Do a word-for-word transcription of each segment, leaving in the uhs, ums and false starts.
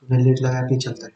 Valid लगा के चलता है।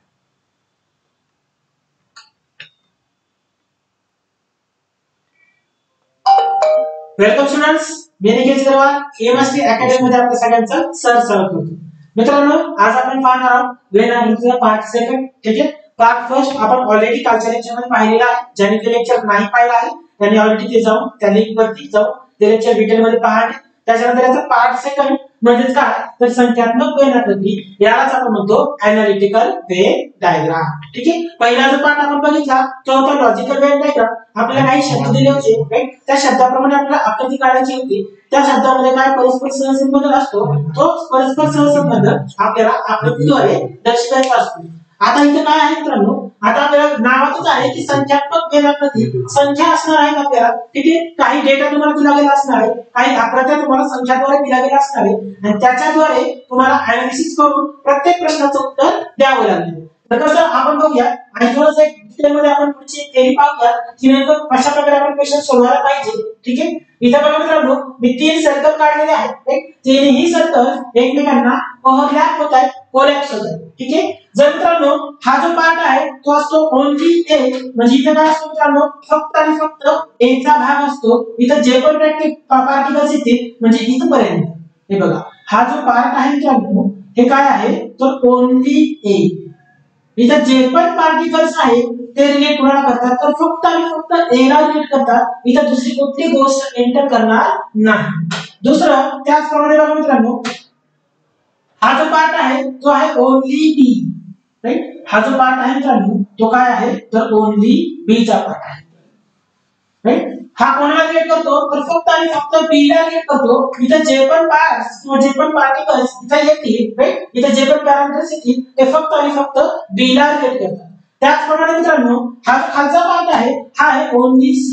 वेलकम स्टुडंट्स, मी निकेश अग्रवाल एमएसटी अकॅडमी मध्ये आपल्या सगळ्यांचं सर स्वागत करतो। मित्रांनो, आज आपण पाहणार आहोत वेनामृतीचा पार्ट सेकंड। ठीक आहे, पार्ट फर्स्ट आपण ऑलरेडी कालच्या लेक्चर मध्ये पाहिलेला आहे। ज्यांनी ते लेक्चर नाही पाहिलं आहे त्यांनी ऑलरेडी ते जाऊन त्या लिंक वरती जाऊन ते लेक्चर डिटेल मध्ये पहा। त्याच्यानंतर याचा पार्ट सेकंड म्हणजे काय तर संख्यात्मक वेनाकृती, यालाच आपण म्हणतो एनालिटिकल वेन डायग्राम। ठीक आहे, पहिला जो पार्ट आपण बघितला तो होता लॉजिकल वेन डायग्राम। आपल्याला काही शब्द दिले होते, राईट, त्या शब्दाप्रमाणे आपल्याला आकृती काढायची होती। त्या शब्दामध्ये काय परस्पर सहसंबंध असतो, तो परस्पर सहसंबंध आपल्याला आकृतीद्वारे दर्शवायचा असतो। आता इथे काय आहे मित्रांनो, आता आपल्याला नावातच आहे की संख्यात्मक वेनाकृती, संख्या असणार आहे आपल्याला। ठीक आहे, काही डेटा तुम्हाला दिला गेला असणार आहे, काही आकृत्या तुम्हाला संख्याद्वारे दिला गेला असणार आहे आणि त्याच्याद्वारे तुम्हाला एनालिसिस करून प्रत्येक प्रश्नाचं उत्तर द्यावं लागेल। तर कसं आपण बघूया आणि थोडंसं एक डिटेल मध्ये आपण पुढची थेअरी पाहूया की नेमकं कशा प्रकारे आपण क्वेश्चन सोडवायला पाहिजे। ठीक आहे, इथे बघा मित्रांनो, मी तीन सर्कल काढलेले आहेत, राईट, तीनही सर्कल एकमेकांना ओव्हरलॅप होत आहेत, कोलॅप्स होत आहेत। ठीक आहे, जर मित्रांनो हा जो पार्ट आहे तो असतो ओन्ली ए, म्हणजे इथे काय असतो मित्रांनो, फक्त आणि फक्त ए चा भाग असतो। इथे जे पण पार्टिकल्स येतील म्हणजे इथपर्यंत, हे बघा हा जो पार्ट आहे मित्रांनो हे काय आहे तर ओन्ली ए। इथे जे पण पार्टिकल्स आहेत ते रिलेट कोणाला करतात तर फक्त आणि फक्त ए ला रिलेट करतात। इथे दुसरी कोणती गोष्ट एंटर करणार नाही। दुसरं त्याचप्रमाणे बघा मित्रांनो, हा जो पार्ट आहे तो आहे ओन्ली बी, राईट, हा जो पार्ट आहे मित्रांनो तो काय आहे तर ओन्ली बी चा पार्ट आहे, राईट। हा कोणाला रिलेट करतो तर फक्त आणि फक्त बी ला रिलेट करतो। इथे जे पण पार्ट्स किंवा जे पण पार्टिकल्स इथे येतील, राईट, इथे जे पण पॅरामीटर्स येतील ते फक्त आणि फक्त बी ला रिलेट करतात। त्याचप्रमाणे मित्रांनो हा जो खालचा पार्ट आहे हा आहे ओन्ली सी।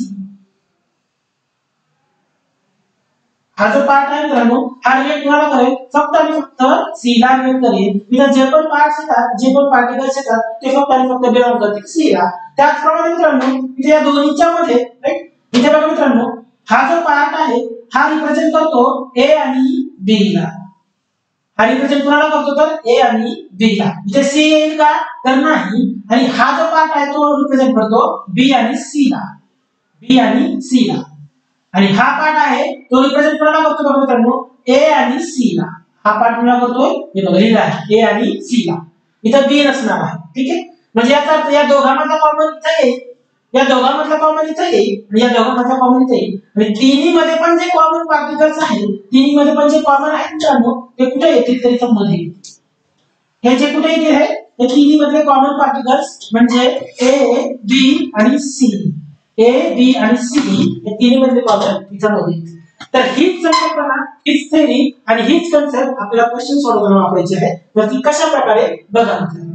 हा जो पार्ट आहे मित्रांनो हा रिलेट कोणाला करेल फक्त आणि फक्त सी ला रिलेट करेल। इथे जे पण पार्ट्स येतात, जे पण पार्टिकल्स येतात ते फक्त आणि फक्त बिलॉंग करतील सी ला। त्याचप्रमाणे मित्रांनो इथे या दोन्हीच्या मध्ये, राईट, इथे बघा मित्रांनो हा जो पार्ट आहे हा रिप्रेझेंट करतो ए आणि बी ला। हा रिप्रेझेंट कोणाला करतो तर ए आणि बी ला। इथे सी येईल का तर नाही, आणि हा जो पार्ट आहे तो रिप्रेझेंट करतो बी आणि सी ला, बी आणि सी ला। आणि हा पार्ट आहे तो रिप्रेझेंट कोणाला करतो बघा मित्रांनो ए आणि सी ला। हा पार्ट कोणाला करतोय हे बघा लिहिला आहे ए आणि सी ला, इथे बी नसणार आहे। ठीक आहे, म्हणजे याचा अर्थ या दोघांमधला कॉमन इथे येईल, या दोघांमधला कॉमन इथे येईल आणि या दोघांमधला कॉमन इथे येईल। आणि तिन्ही मध्ये पण जे कॉमन पार्टिकल्स आहेत, तिन्ही मध्ये पण जे कॉमन आहेत मित्रांनो ते कुठे येतील तर इथे मध्ये येतील। हे जे कुठे येतील आहे हे तिन्ही मधले कॉमन पार्टिकल्स म्हणजे ए बी आणि सी, ए बी आणि सी हे तिन्ही मधले कॉमन इथे मध्ये येतील। तर हीच संकल्पना, हीच थेअरी आणि हीच कन्सेप्ट आपल्याला क्वेश्चन सोडवताना वापरायची आहे। तर ती कशा प्रकारे बघा मित्रांनो,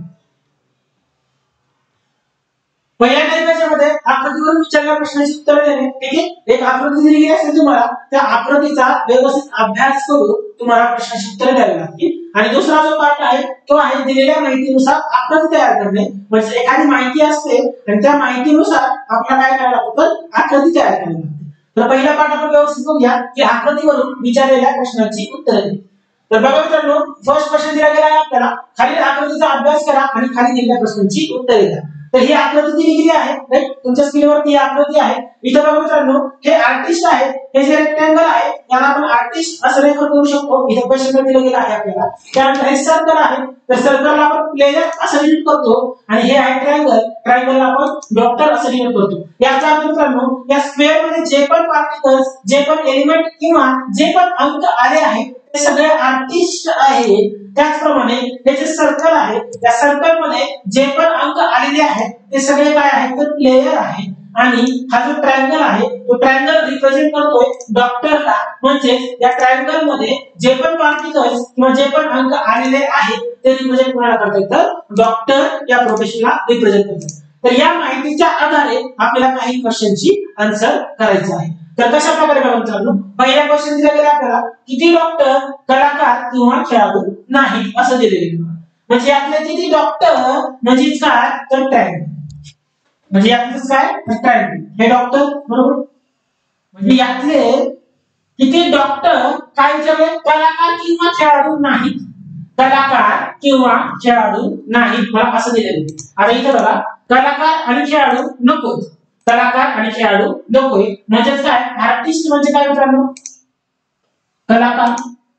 पहिल्या टाइपमध्ये आकृतीवरून विचारलेल्या प्रश्नाची उत्तरे देणे। ठीक आहे, एक आकृती दिली गेली असेल तुम्हाला, त्या आकृतीचा व्यवस्थित अभ्यास करून तुम्हाला प्रश्नाची उत्तरे द्यावी लागतील। आणि दुसरा जो पार्ट आहे तो आहे दिलेल्या माहितीनुसार आकृती तयार करणे। म्हणजे एखादी माहिती असते आणि त्या माहितीनुसार आपल्याला काय करायला लागतं तर आकृती तयार करावी लागते। तर पहिला पार्ट आपण व्यवस्थित बघूया की आकृतीवरून विचारलेल्या प्रश्नाची उत्तरे देणे। तर बघा मित्रांनो, फर्स्ट क्वेश्चन दिला गेला आहे आपल्याला, खालील आकृतीचा अभ्यास करा आणि खाली दिलेल्या प्रश्नांची उत्तरे द्या। तर ही आकृती दिली गेली आहे, राईट, तुमच्या स्क्रीनवरती ही आकृती आहे। इथे बघा मित्रांनो हे आर्टिस्ट आहे, हे जे रेक्टँगल आहे याला आपण आर्टिस्ट असं रेफर करू शकतो। इथे क्वेश्चन दिलं गेलं आहे आपल्याला। त्यानंतर हे सर्कल आहे, तर सर्कलला आपण प्लेयर असं लिहित करतो आणि हे आहे ट्रायंगल, ट्रायंगलला आपण डॉक्टर असं लिहित करतो। याचा अर्थ मित्रांनो या स्क्वेअर मध्ये जे पण पार्टिकल्स, जे पण एलिमेंट किंवा जे पण अंक आले आहेत ते सगळे आर्टिस्ट आहे। त्याचप्रमाणे हे जे सर्कल आहे त्या सर्कल मध्ये जे पण अंक आलेले आहेत ते सगळे काय आहेत तर प्लेयर आहेत। आणि हा जो ट्रायंगल आहे तो ट्रायंगल रिप्रेझेंट करतोय डॉक्टरला। म्हणजे या ट्रायंगल मध्ये जे पण पार्टिकल्स किंवा जे पण अंक आलेले आहेत ते रिप्रेझेंट कोणाला करतात तर डॉक्टर या प्रोफेशनला रिप्रेझेंट करतात। तर या माहितीच्या आधारे आपल्याला काही क्वेश्चनची आन्सर करायचं आहे। तर कशा प्रकारे बघा मित्रांनो, पहिला क्वेश्चन दिला गेला आपल्याला किती डॉक्टर, कलाकार किंवा खेळाडू नाहीत असं दिलेलं आहे। म्हणजे यातले किती डॉक्टर म्हणजे काय तर ट्रायंगल, म्हणजे यातलेच काय ट्रायंगल हे डॉक्टर बरोबर। म्हणजे यातले किती डॉक्टर काही जण कलाकार किंवा खेळाडू नाहीत, कलाकार किंवा खेळाडू नाही, मला असं दिलेलं आहे. आता इथे बघा, कलाकार आणि खेळाडू नकोय, कलाकार आणि खेळाडू नकोय, म्हणजे काय, आर्टिस्ट म्हणजे काय मित्रांनो, कलाकार.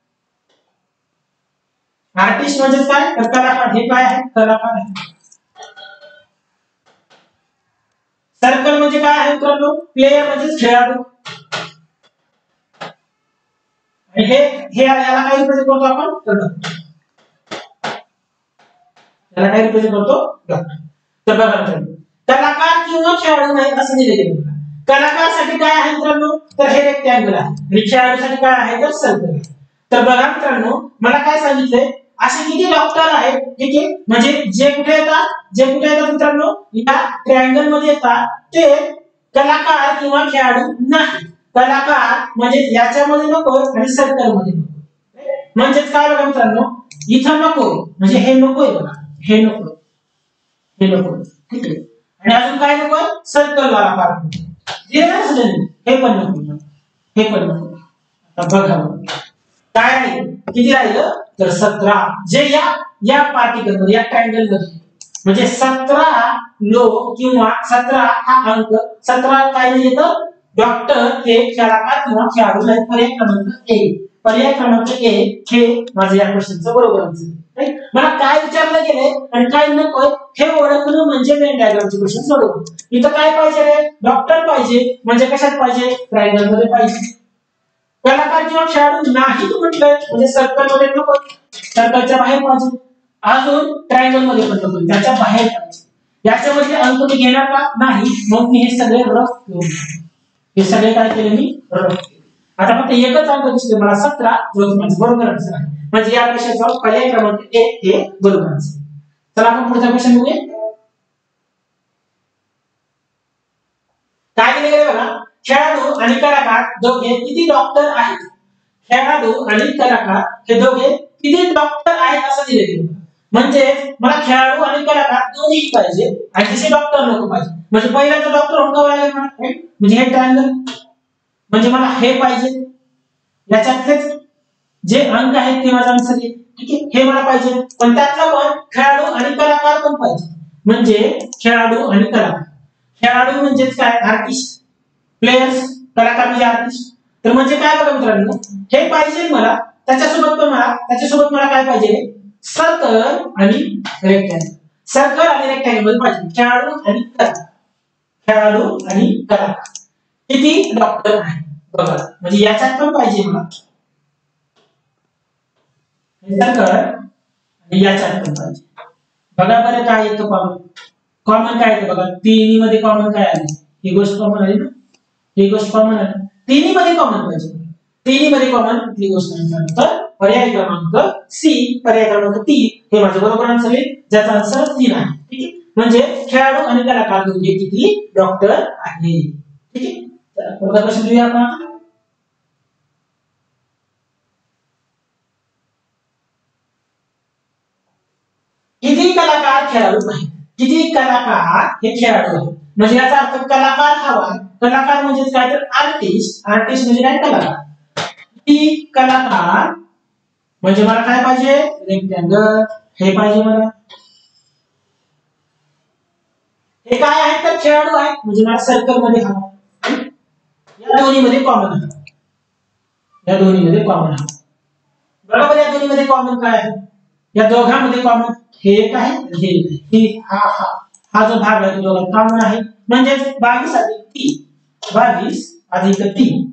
आर्टिस्ट म्हणजे काय, तर कलाकार. हे काय आहे, कलाकार आहे. सर्कल म्हणजे काय आहे मित्रांनो, प्लेयर म्हणजे खेळाडू. आणि हे हे याला काय रिप्रेझेंट करतो आपण, याला काय रिप्रेझेंट करतो, डॉक्टर. तर बघा मित्रांनो, कलाकार किंवा खेळाडू नाही असं दिलेलं आहे. कलाकारसाठी काय आहे मित्रांनो, तर हे रेक्टँगल आहे, आणि खेळाडूसाठी काय आहे, तर सर्कल आहे. तर बघा मित्रांनो, मला काय सांगितलंय, असे किती डॉक्टर आहेत, ठीक आहे, म्हणजे जे कुठे येतात, जे कुठे येतात मित्रांनो, या ट्रायंगल मध्ये येतात, ते कलाकार किंवा खेळाडू नाही. कलाकार म्हणजे याच्यामध्ये नको आणि सर्कल मध्ये नको. म्हणजे काय बघा मित्रांनो, इथं नको, म्हणजे हे नकोय बघा, हे नको, हे नको, ठीक आहे. आणि अजून काय नकोय, सर्कल वाला पार्ट, हे पण नको, हे पण नको. आता बघा काय राहील, किती राहिलं, तर सतरा, जे या या पार्टिकल मध्ये, या ट्रायंगल मध्ये, म्हणजे सतरा लोक किंवा सतरा हा अंक, सतरा काय येतं, डॉक्टर हे कलाकार किंवा खेळाडू नाही. पर्याय क्रमांक एक, पर्याय क्रमांक एक हे माझं या क्वेश्चनचं बरोबर आन्सर. मला काय विचारलं गेलंय आणि काय नकोय हे ओळखणं म्हणजे वेन डायग्रामचे क्वेश्चन सोडवणं. इथं काय पाहिजे रे, डॉक्टर पाहिजे, म्हणजे कशात पाहिजे, ट्रायंगल मध्ये पाहिजे. कलाकार किंवा खेळाडू नाही तू म्हटलंय, म्हणजे सर्कल मध्ये नको, सर्कलच्या बाहेर पाहिजे. अजून ट्रायंगल मध्ये पण नको, त्याच्या बाहेर पाहिजे. याच्यामध्ये अंक मी घेणार का, नाही, मग मी हे सगळे रफ करून, हे सगळे काय केले मी, रफ केले. आता फक्त एकच अंक दिसतोय मला, सतरा, जो माझं बरोबर आन्सर आहे. म्हणजे या प्रश्नाचा पर्याय क्रमांक एक हे बरोबर आन्सर. चला आपण पुढचा क्वेश्चन बघूया. काय दिले बघा, खेळाडू आणि कलाकार दोघे किती डॉक्टर आहेत. खेळाडू आणि कलाकार हे दोघे किती डॉक्टर आहेत असं दिले. म्हणजे मला खेळाडू आणि कलाकार दोन्ही पाहिजे आणि तसे डॉक्टर नको पाहिजे. म्हणजे पहिल्याचा डॉक्टर होणं लागेल मला, म्हणजे हे ट्रायंगल, म्हणजे मला हे पाहिजे, याच्यातलेच जे अंक आहेत ते माझा आन्सर आहे, ठीक आहे, हे मला पाहिजे. पण त्यातला पण खेळाडू आणि कलाकार पण पाहिजे, म्हणजे खेळाडू आणि कलाकार. खेळाडू म्हणजे काय, आर्टिस्ट, प्लेयर्स, कलाकार म्हणजे आर्टिस्ट. तर म्हणजे काय बघा मित्रांनो, हे पाहिजे मला, त्याच्यासोबत पण मला त्याच्यासोबत मला काय पाहिजे, सर्कल आणि रेक्टँगल. सर्कल आणि रेक्टँगल पाहिजे, खेळाडू आणि कलाकार, खेळाडू आणि कलाकार किती डॉक्टर आहे बघा, म्हणजे याच्यात पण पाहिजे मला सर्कल आणि याच्यात पण पाहिजे. बघा बरं काय येतं कॉमन, कॉमन काय येतं बघा, तिन्ही मध्ये कॉमन काय आली, ही गोष्ट कॉमन आली ना, ही गोष्ट कॉमन आली, तिन्ही मध्ये कॉमन पाहिजे, तिन्ही मध्ये कॉमन ही गोष्ट नाही. तर पर्याय क्रमांक सी, पर्याय क्रमांक तीन हे माझं बरोबर आन्सर आहे, ज्याचा आन्सर तीन आहे, ठीक आहे. म्हणजे खेळाडू आणि कलाकार दोघे किती डॉक्टर आहे, ठीक आहे. चला पुढचा क्वेश्चन घेऊया आपण. किती कलाकार खेळाडू आहेत, किती कलाकार हे खेळाडू आहेत, म्हणजे याचा अर्थ कलाकार हवा, कलाकार म्हणजे काय, तर आर्टिस्ट, आर्टिस्ट म्हणजे काय, कलाकार. किती कलाकार म्हणजे मला काय पाहिजे, रेक्टँगल, हे पाहिजे मला. हे काय आहे, तर खेळाडू आहे, म्हणजे मला सर्कल मध्ये हवा. या दोन्ही मध्ये कॉमन आहे, या दोन्ही मध्ये कॉमन आहे बरोबर. या दोन्ही मध्ये कॉमन काय आहे, या दोघांमध्ये कॉमन हे एक आहे, हे एक आहे, हे हा हा हा जो भाग आहे तो दोघांत कॉमन आहे, म्हणजे बावीस अधिक तीन, बावीस अधिक तीन,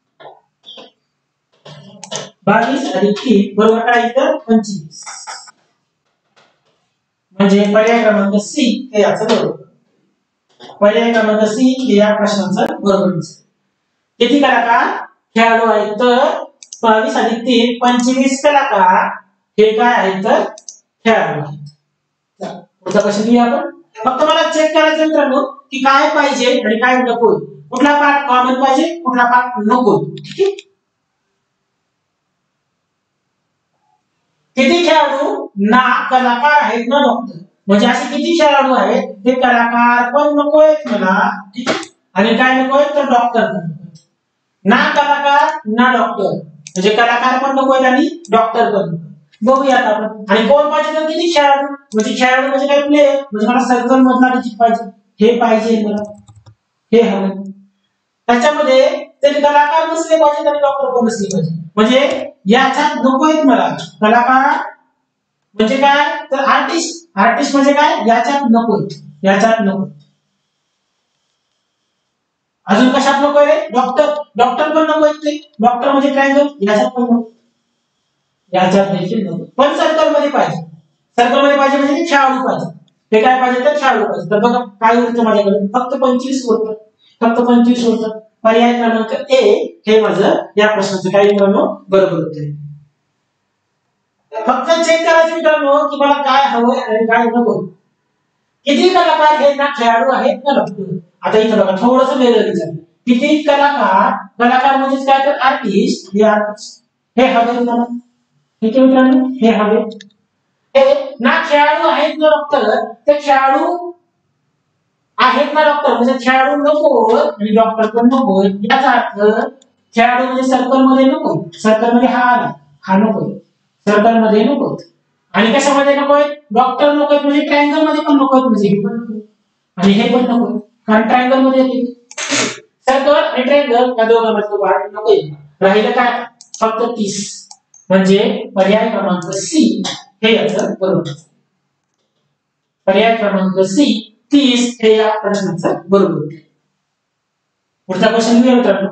बावीस अधिक तीन बरोबर काय येतं, पंचवीस. म्हणजे पर्याय क्रमांक सी हे याचं बरोबर, पर्याय क्रमांक सी हे या प्रश्नाचं बरोबर. किती कलाकार खेळाडू आहेत, तर बावीस अधिक तीन, पंचवीस कलाकार हे काय आहेत, तर खेळाडू आहेत. पुढचा क्वेश्चन घेऊया आपण. फक्त मला चेक करायचं मित्रांनो की काय पाहिजे आणि काय नको, कुठला पार्ट कॉमन पाहिजे, कुठला पार्ट नको, ठीक आहे. किती खेळाडू ना कलाकार आहेत ना डॉक्टर, म्हणजे असे किती खेळाडू आहेत, ते कलाकार पण नकोयत मला, ठीक आहे, आणि काय नकोय, तर डॉक्टर पण नकोय. ना कलाकार ना डॉक्टर, म्हणजे कलाकार पण नकोय आणि डॉक्टर पण नको. बघूयात आपण. आणि कोण पाहिजे तर किती खेळाडू, म्हणजे खेळाडू म्हणजे काय प्लेयर, म्हणजे मला सर्कल मधला डिजिट पाहिजे, हे पाहिजे मला, हे हवं. त्याच्यामध्ये ते कलाकार नसले पाहिजे आणि डॉक्टर पण नसले पाहिजे, म्हणजे याच्यात नकोय मला कलाकार म्हणजे काय तर आर्टिस्ट, आर्टिस्ट म्हणजे काय याच्यात नकोय, याच्यात नको. अजून कशात नकोय रे डॉक्टर, डॉक्टर पण नकोय ते, डॉक्टर म्हणजे ट्रायंगल याच्यात पण नको, याच्यात देखील नको. पण सर्कल मध्ये पाहिजे, सर्कल मध्ये पाहिजे म्हणजे खेळाडू पाहिजे, ते काय पाहिजे तर खेळाडू पाहिजे. तर बघा काय उरतं माझ्याकडे फक्त पंचवीस उरतं, फक्त पंचवीस उरतं. पर्याय क्रमांक ए हे माझं या प्रश्नाचं काय मित्रांनो बरोबर उत्तर. फक्त चेक करायचं मित्रांनो की मला काय हवंय आणि काय नको. किती कलाकार हे ना खेळाडू आहेत ना डॉक्टर. आता इथं बघा थोडंसं वेगळं विचारलं, किती कलाकार, कलाकार म्हणजे काय तर आर्टिस्ट, हे आर्टिस्ट हे हवे मला, ठीक आहे मित्रांनो हे हवे. हे ना खेळाडू आहेत ना डॉक्टर, ते खेळाडू आहेत ना डॉक्टर, म्हणजे खेळाडू नको आणि डॉक्टर पण नको. याचा अर्थ खेळाडू म्हणजे सर्कल मध्ये नको, सर्कल मध्ये हा आला, हा नको, सर्कल मध्ये नको. आणि कशामध्ये नकोय डॉक्टर नकोय, म्हणजे ट्रायंगल मध्ये पण नकोय, म्हणजे हे पण नको आणि हे पण नको, कारण ट्रायंगल मध्ये येते. सर्कल आणि ट्रायंगल या दोघांमध्ये वाढ नकोय. राहिलं काय फक्त तीस, म्हणजे पर्याय क्रमांक सी हे याचं बरोबर. पर्याय क्रमांक सी तीस हे या प्रश्नाचं बरोबर. पुढचा क्वेश्चन घेऊया मित्रांनो.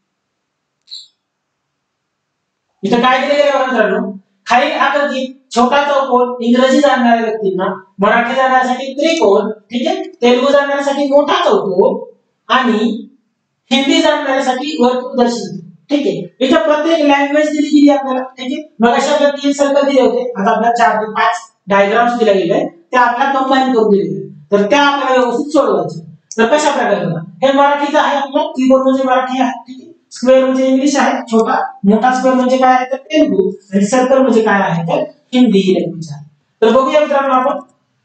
इथं काय दिले गेले बघा मित्रांनो, खालील आकृतीत छोटा चौकोन इंग्रजी जाणणाऱ्या व्यक्तींना मराठी जाणण्यासाठी त्रिकोण, ठीक आहे, तेलुगू जाणण्यासाठी मोठा चौकोन आणि हिंदी जाणण्यासाठी वर्तुळ दर्शवतो. ठीक आहे, इथं प्रत्येक लँग्वेज दिली गेली आपल्याला, ठीक आहे. मग अशा आपल्याला तीन सर्कल दिले होते, आता आपल्याला चार ते पाच डायग्राम्स दिले गेले, ते आपल्याला कंबाईन करून दिले, तर त्या आपल्याला व्यवस्थित सोडवायचे. तर कशा प्रकारे बघा, हे मराठीचं आहे आपलं, कीबोर्ड म्हणजे मराठी आहे, ठीक आहे. स्क्वेअर म्हणजे इंग्लिश आहे छोटा, मोठा स्क्वेअर म्हणजे काय आहे तर तेलुगू, आणि सर्कल म्हणजे काय आहे तर हिंदी लँग्वेज आहे. तर बघूया मित्रांनो आपण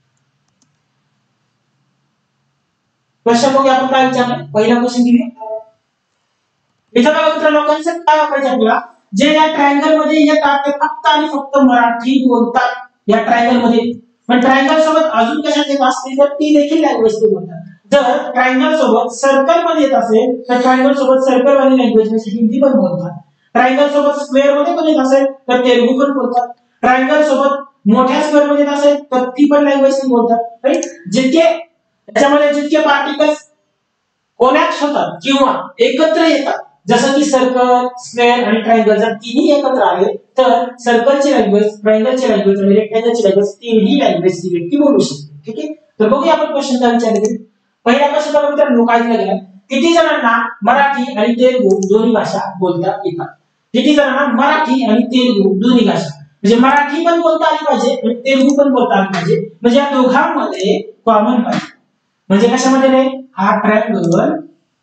क्वेश्चन बघूया आपण काय विचारलं. पहिला क्वेश्चन घेऊया. इथं बघा मित्रांनो कन्सेप्ट काय वापरायचं आपल्याला, जे या ट्रायंगल मध्ये येतात ते फक्त आणि फक्त मराठी बोलतात या ट्रायंगल मध्ये. पण ट्रायंगल सोबत अजून कशात येत असतील तर ती देखील लँग्वेज ते बोलतात. जर ट्रायंगल सोबत सर्कल मध्ये येत असेल तर ट्रायंगल सोबत सर्कल वाली लँग्वेज म्हणजे हिंदी पण बोलतात. ट्रायंगल सोबत स्क्वेअर मध्ये पण येत असेल तर तेलुगू पण बोलतात. ट्रायंगल सोबत मोठ्या स्क्वेअर मध्ये येत असेल तर ती पण लँग्वेज ते बोलतात. राईट, जितके त्याच्यामध्ये जितके पार्टिकल्स कोलॅप्स होतात किंवा एकत्र येतात, जसं की सर्कल, स्क्वेअर आणि ट्रायंगल, जर तिन्ही एकत्र आले तर सर्कलची लँग्वेज, ट्रायंगलची लँग्वेज आणि रेक्टँगलची लँग्वेज तिन्ही लँग्वेज ती व्यक्ती बोलू शकते. ठीक आहे, तर बघूया आपण क्वेश्चन काय विचारले. पहिला प्रश्न बघा मित्रांनो काय दिला गेला, किती जणांना मराठी आणि तेलुगू दोन्ही भाषा बोलता येतात. किती जणांना मराठी आणि तेलुगू दोन्ही भाषा, म्हणजे मराठी पण बोलता आली पाहिजे आणि तेलुगू पण बोलता आली पाहिजे, म्हणजे या दोघांमध्ये कॉमन पाहिजे. म्हणजे कशामध्ये रे, हा ट्रायंगल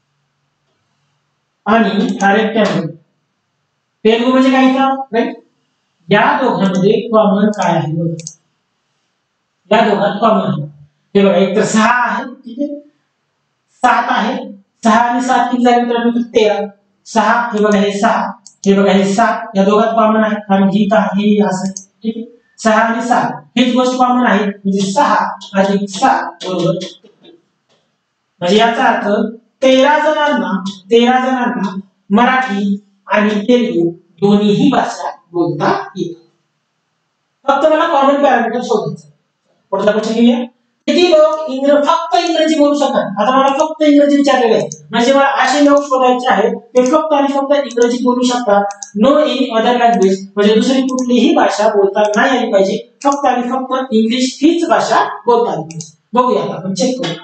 आणि हा रेक्टँगल, तेलुगू म्हणजे काय इथं राईट, या दोघांमध्ये कॉमन काय आहे बघा, या दोघांत कॉमन आहे हे बघा, एक तर सहा आहे, ठीक आहे, सात आहे, सहा आणि सात किती झाले मित्रांनो तेरा. सहा हे बघा हे सहा, हे बघा हे सात, या दोघांत कॉमन आहे कारण ही का ही असं, ठीक आहे. सहा आणि सात हीच गोष्ट कॉमन आहे, म्हणजे सहा अधिक सात बरोबर, म्हणजे याचा अर्थ तेरा जणांना तेरा जणांना मराठी आणि तेलुगू दोन्हीही भाषा बोलता येतात. फक्त मला कॉमन पॅरामीटर शोधायचं. पुढचा क्वेश्चन घेऊया. किती लोक इंग्रजी फक्त इंग्रजी बोलू शकतात. आता मला फक्त इंग्रजी विचारलेलं आहे, म्हणजे मला असे लोक शोधायचे आहेत ते फक्त आणि फक्त इंग्रजी बोलू शकतात. नो इन अदर लँग्वेज, म्हणजे दुसरी कुठलीही भाषा बोलता नाही आली पाहिजे, फक्त आणि फक्त इंग्लिश हीच भाषा बोलता आली पाहिजे. बघूया आपण चेक करूया.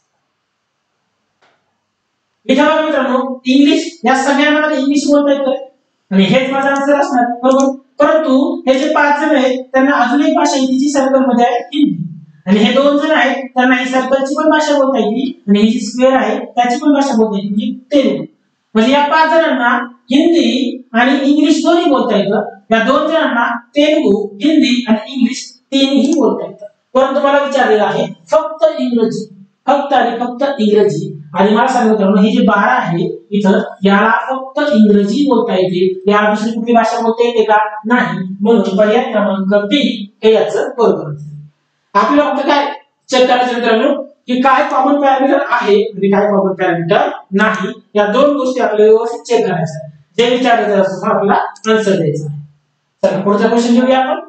इथं मित्रांनो इंग्लिश या सगळ्यांना इंग्लिश बोलता येतं आणि हेच माझा आन्सर असणार बरोबर. परंतु हे जे पाच जण आहेत त्यांना अजून एक भाषा येते जी सर्कल मध्ये आहे हिंदी, आणि हे दोन जण आहेत त्यांना ही सर्कलची पण भाषा बोलता येते आणि ही जी स्क्वेअर आहे त्याची पण भाषा बोलता येते म्हणजे तेलुगू. म्हणजे या पाच जणांना हिंदी आणि इंग्लिश दोन्ही बोलता येतं, या दोन जणांना तेलुगू, हिंदी आणि इंग्लिश तीनही बोलता येतं. परंतु मला विचारलेलं आहे फक्त इंग्रजी, फक्त आणि फक्त इंग्रजी. आणि मला सांगा मित्रांनो ही जी बारा आहे इथं याला फक्त इंग्रजी बोलता येते, या दुसरी कुठली भाषा बोलता येते का? नाही. म्हणून पर्याय क्रमांक बी हे याचं बरोबर असेल. आपल्याला फक्त काय चेक करायचं मित्रांनो की काय कॉमन पॅरामीटर आहे आणि काय कॉमन पॅरामीटर नाही, या दोन गोष्टी आपल्याला व्यवस्थित चेक करायच्या. जे विचारलं असतं आपल्याला आन्सर द्यायचं आहे. चला पुढचा क्वेश्चन घेऊया आपण.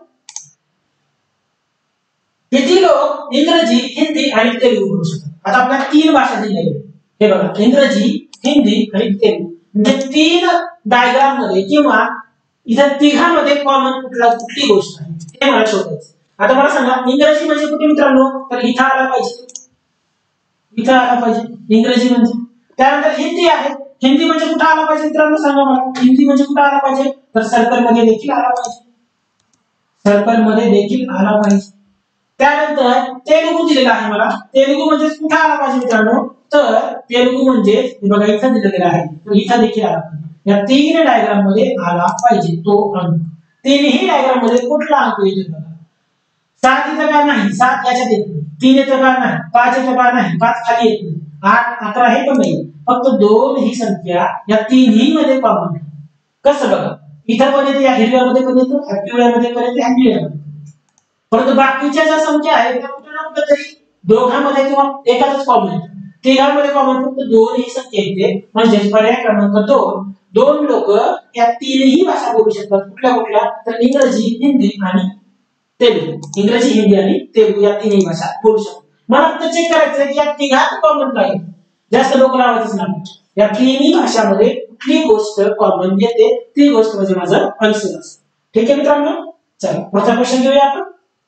किती लोक इंग्रजी, हिंदी आणि तेलुगू बोलू शकतात? आता आपल्याला तीन भाषा दिल्या आहेत. हे बघा इंग्रजी, हिंदी आणि तेलुगू. म्हणजे तीन डायग्राम मध्ये किंवा इथं तिघांमध्ये कॉमन कुठला कुठली गोष्ट आहे हे मला शोधायचं. आता मला सांगा इंग्रजी म्हणजे कुठे मित्रांनो? तर इथं आला पाहिजे, इथं आला पाहिजे इंग्रजी म्हणजे. त्यानंतर हिंदी आहे, हिंदी म्हणजे कुठे आला पाहिजे मित्रांनो? सांगा मला. हिंदी म्हणजे कुठे आला पाहिजे? तर सर्कल मध्ये देखील आला पाहिजे, सर्कल मध्ये देखील आला पाहिजे. त्यानंतर तेलुगू दिलेला आहे मला, तेलुगू म्हणजे कुठे आला पाहिजे मित्रांनो? तर तेलुगू म्हणजे बघा इथं दिलेला आहे, तर इथं देखील आला पाहिजे. या तीन डायग्राम मध्ये आला पाहिजे तो अंक. तीनही डायग्राम मध्ये कुठला अंक येतो बघा. सात येतं का? नाही. सात याच्यात येत नाही. तीन येतं का? नाही. पाच येतं का? नाही. पाच खाली येत नाही. आठ अकरा हे पण नाही. फक्त दोन ही संख्या या तीनही मध्ये कॉमन आहे. कसं बघा इथं पण येते, या हिरव्यामध्ये पण येतो, या पिवळ्यामध्ये पण येते, या निळ्यामध्ये. परंतु बाकीच्या ज्या संख्या आहेत त्या कुठे ना कुठेतरी दोघांमध्ये किंवा एकाच कॉमन आहे. तिघांमध्ये कॉमन फक्त दोन ही संख्या येते. म्हणजे पर्याय क्रमांक दोन. दोन लोक या तीनही भाषा बोलू शकतात. कुठल्या कुठल्या? तर इंग्रजी, हिंदी आणि तेलुगू. इंग्रजी, हिंदी आणि तेलुगू या तीनही भाषा बोलू शकतात. मला फक्त चेक करायचं आहे की या तिघात कॉमन काय? जास्त लोक लावायचंच नाही. या तिन्ही भाषांमध्ये कुठली गोष्ट कॉमन येते ती गोष्ट म्हणजे माझं आन्सर असतं. ठीक आहे मित्रांनो. चला पुढचा क्वेश्चन घेऊया आपण.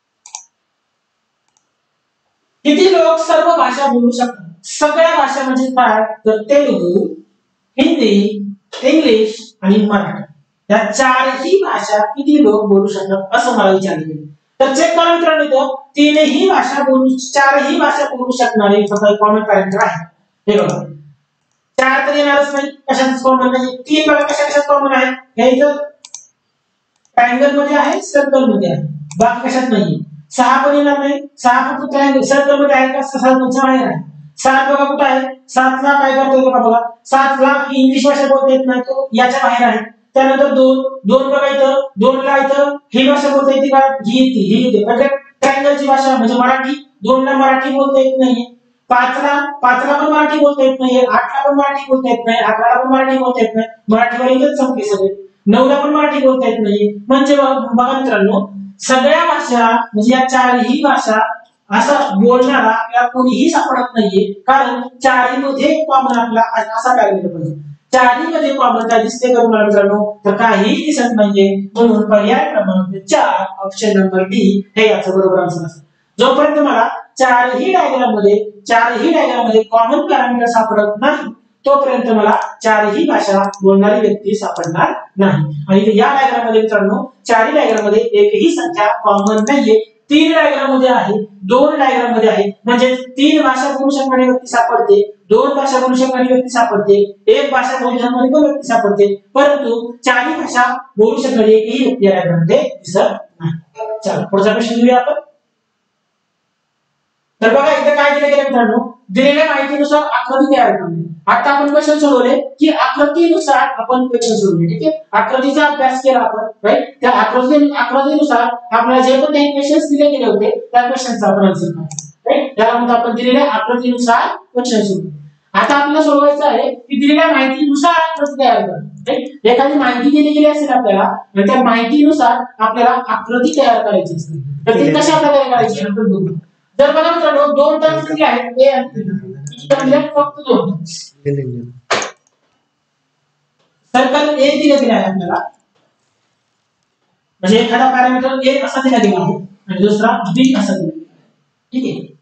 किती लोक सर्व भाषा बोलू शकतात? सगळ्या भाषा म्हणजे काय? तर तेलुगू, हिंदी, इंग्लिश आणि मराठी या चारही भाषा किती लोक बोलू शकतात असं मला विचारलं गेलं. तर चेक करा मित्रांनो, इथं तीनही भाषा बोलू चारही भाषा बोलू शकणारे काही कॉमन पॅरामीटर आहे. हे बघा चार तर येणारच नाही, कशाच कॉमन नाही. तीन बघा कशा कशात कॉमन आहे. हे इथं ट्रायंगल मध्ये आहे, सर्कल मध्ये आहे, बाकी कशात नाही. सहा पण येणार नाही, सहा फक्त ट्रायंगल सर्कल मध्ये आहे का? सात च्या बाहेर आहे. सात बघा कुठे आहे? सात ला काय करतोय बघा बघा सात ला इंग्लिश भाषा बोलता येत नाही, तो याच्या बाहेर आहे. त्यानंतर दोन दोन बघा इथं, दोन ला इथं ही भाषा बोलता येते का? ही येते, ही येते. म्हणजे ट्रायंगलची भाषा म्हणजे मराठी. दोन ला मराठी बोलता येत नाहीये. पाच ला पाच ला पण मराठी बोलता येत नाहीये. आठ ला पण मराठी बोलता येत नाही. अकरा ला पण मराठी बोलता येत नाही. मराठीवर इथंच संपले सगळे. नऊ ला पण मराठी बोलता येत नाही. म्हणजे बघा मित्रांनो सगळ्या भाषा म्हणजे या चारही भाषा असं बोलणारा आपल्याला कोणीही सापडत नाहीये. कारण चारही मध्ये कॉमन आपला असा पॅरामीटर पाहिजे. चारही मध्ये कॉमन काय दिसते का तुम्हाला मित्रांनो? तर काहीही दिसत नाहीये. म्हणून पर्याय क्रमांक चार ऑप्शन नंबर डी हे याचं बरोबर आन्सर असेल. जोपर्यंत मला चारही डायग्राम मध्ये चारही डायग्राम मध्ये कॉमन पॅरामीटर सापडत नाही तोपर्यंत मला चारही भाषा बोलणारी व्यक्ती सापडणार नाही. आणि या डायग्राम मध्ये मित्रांनो चारही डायग्राम मध्ये एकही संख्या कॉमन नाहीये. तीन डायग्राम मध्ये आहे, दोन डायग्राम मध्ये आहे. म्हणजे तीन भाषा बोलू शकणारी व्यक्ती सापडते, दोन भाषा बोलू शकणारी व्यक्ती सापडते, एक भाषा बोलू शकणारी पण व्यक्ती सापडते. परंतु चारही भाषा बोलू शकणारी एकही व्यक्ती या डायग्राम मध्ये दिसत नाही. चला पुढचा प्रश्न घेऊया आपण. तर बघा इथे काय दिलं गेलं मित्रांनो, दिलेल्या माहितीनुसार आकृती तयार करणे. आता आपण क्वेश्चन सोडवले की आकृतीनुसार आपण क्वेश्चन सोडवले. ठीक आहे, आकृतीचा अभ्यास केला आपण, राईट. त्या आकृती आकृतीनुसार आपल्याला जे पण काही क्वेश्चन्स दिले गेले होते त्या क्वेश्चनचा आपण आन्सर करायचा, राईट. त्याला म्हणतो आपण दिलेल्या आकृतीनुसार क्वेश्चन सोडवणे. आता आपल्याला सोडवायचं आहे की दिलेल्या माहितीनुसार आकृती तयार करणे, राईट. एखादी माहिती दिली गेली असेल आपल्याला आणि त्या माहितीनुसार आपल्याला आकृती तयार करायची असते. तर ती कशा प्रकारे करायची आपण बघू. जर बघा मित्रांनो दोन टर्म्स दिले आहेत ए आणि बी, फक्त दोन सर्कल ए दिले गेले आहे आपल्याला. म्हणजे एखादा पॅरामीटर ए असा दिला गेला आहे आणि दुसरा बी असा दिला गेला आहे. ठीक आहे.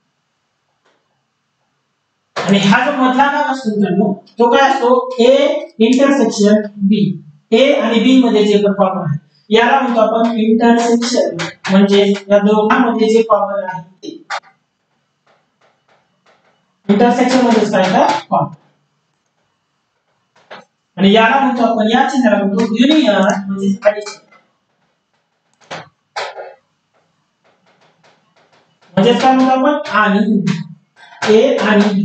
आणि हा जो मधला भाग असतो मित्रांनो तो काय असतो? ए इंटरसेक्शन बी. ए आणि बी मध्ये जे पण कॉमन आहे याला म्हणतो आपण इंटरसेक्शन. म्हणजे या दोघांमध्ये जे कॉमन आहे ते इंटरसेक्शन मध्ये काय का कॉमन. आणि याला म्हणतो आपण या चिन्हाला म्हणतो युनियन म्हणजे ऍडिशन. म्हणजे काय म्हणतो आपण आणि ए आणि बी,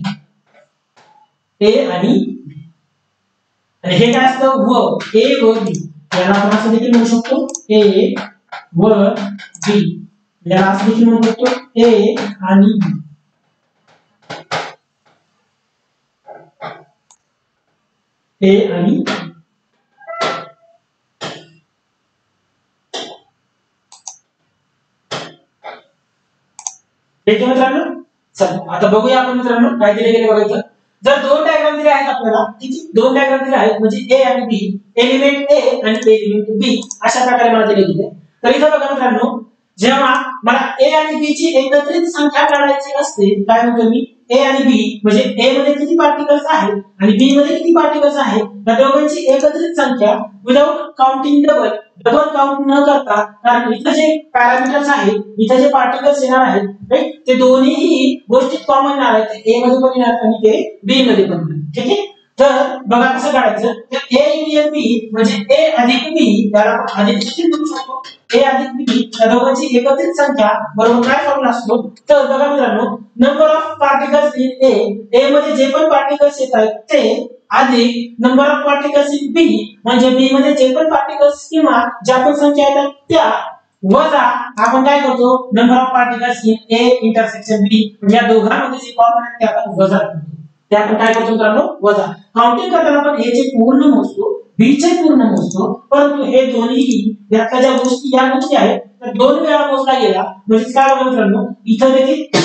ए आणि बी. आणि हे काय असतं व ए व बी, याला आपण असं देखील म्हणू शकतो ए व बी, याला असं देखील म्हणू शकतो ए आणि बी. ए आणि ठीक आहे मित्रांनो. चला आता बघूया आपण मित्रांनो काय दिले गेले बघायचं. जर दोन डायग्राम दिले आहेत आपल्याला, किती दोन डायग्राम दिले आहेत म्हणजे ए आणि बी, एलिमेंट ए आणि एलिमेंट बी अशा प्रकारे मला दिले गेले. तर इथं बघा मित्रांनो, जेव्हा मला ए आणि बी ची एकत्रित संख्या काढायची असते, काय म्हणतो मी ए आणि बी म्हणजे ए मध्ये किती पार्टिकल्स आहेत आणि बी मध्ये किती पार्टिकल्स आहेत, त्या दोघांची एकत्रित संख्या without counting double, double count न करता, कारण इथं जे पॅरामीटर्स आहेत, इथं जे पार्टिकल्स येणार आहेत, राईट, ते दोन्ही गोष्टी कॉमन येणार आहेत. ए मध्ये पण येणार आणि ते बी मध्ये पण. ठीक आहे. तर बघा कसं काढायचं. तर ए युनियन बी म्हणजे ए अधिक बी, त्याला आपण अधिक देखील लिहू शकतो. ए अधिक बी या दोघांची एकत्रित संख्या बरोबर काय फॉर्म्युला असतो. तर बघा मित्रांनो, number of particles in A, A मध्ये जे पण पार्टिकल्स येत आहेत ते अधिक number of particles in B म्हणजे बी मध्ये जे पण पार्टिकल्स किंवा ज्या पण संख्या येतात त्या वजा आपण काय करतो number of particles in A intersection B, म्हणजे या दोघांमध्ये जे कॉमन आहे ते आपण वजा करतो. ते आपण काय करतो मित्रांनो वजा. काउंटिंग करताना आपण ए चे पूर्ण मोजतो, बी चे पूर्ण मोजतो, परंतु हे दोन्ही यातल्या ज्या गोष्टी या गोष्टी आहेत तर दोन वेळा मोजला गेला म्हणजे काय बघा मित्रांनो, इथं देखील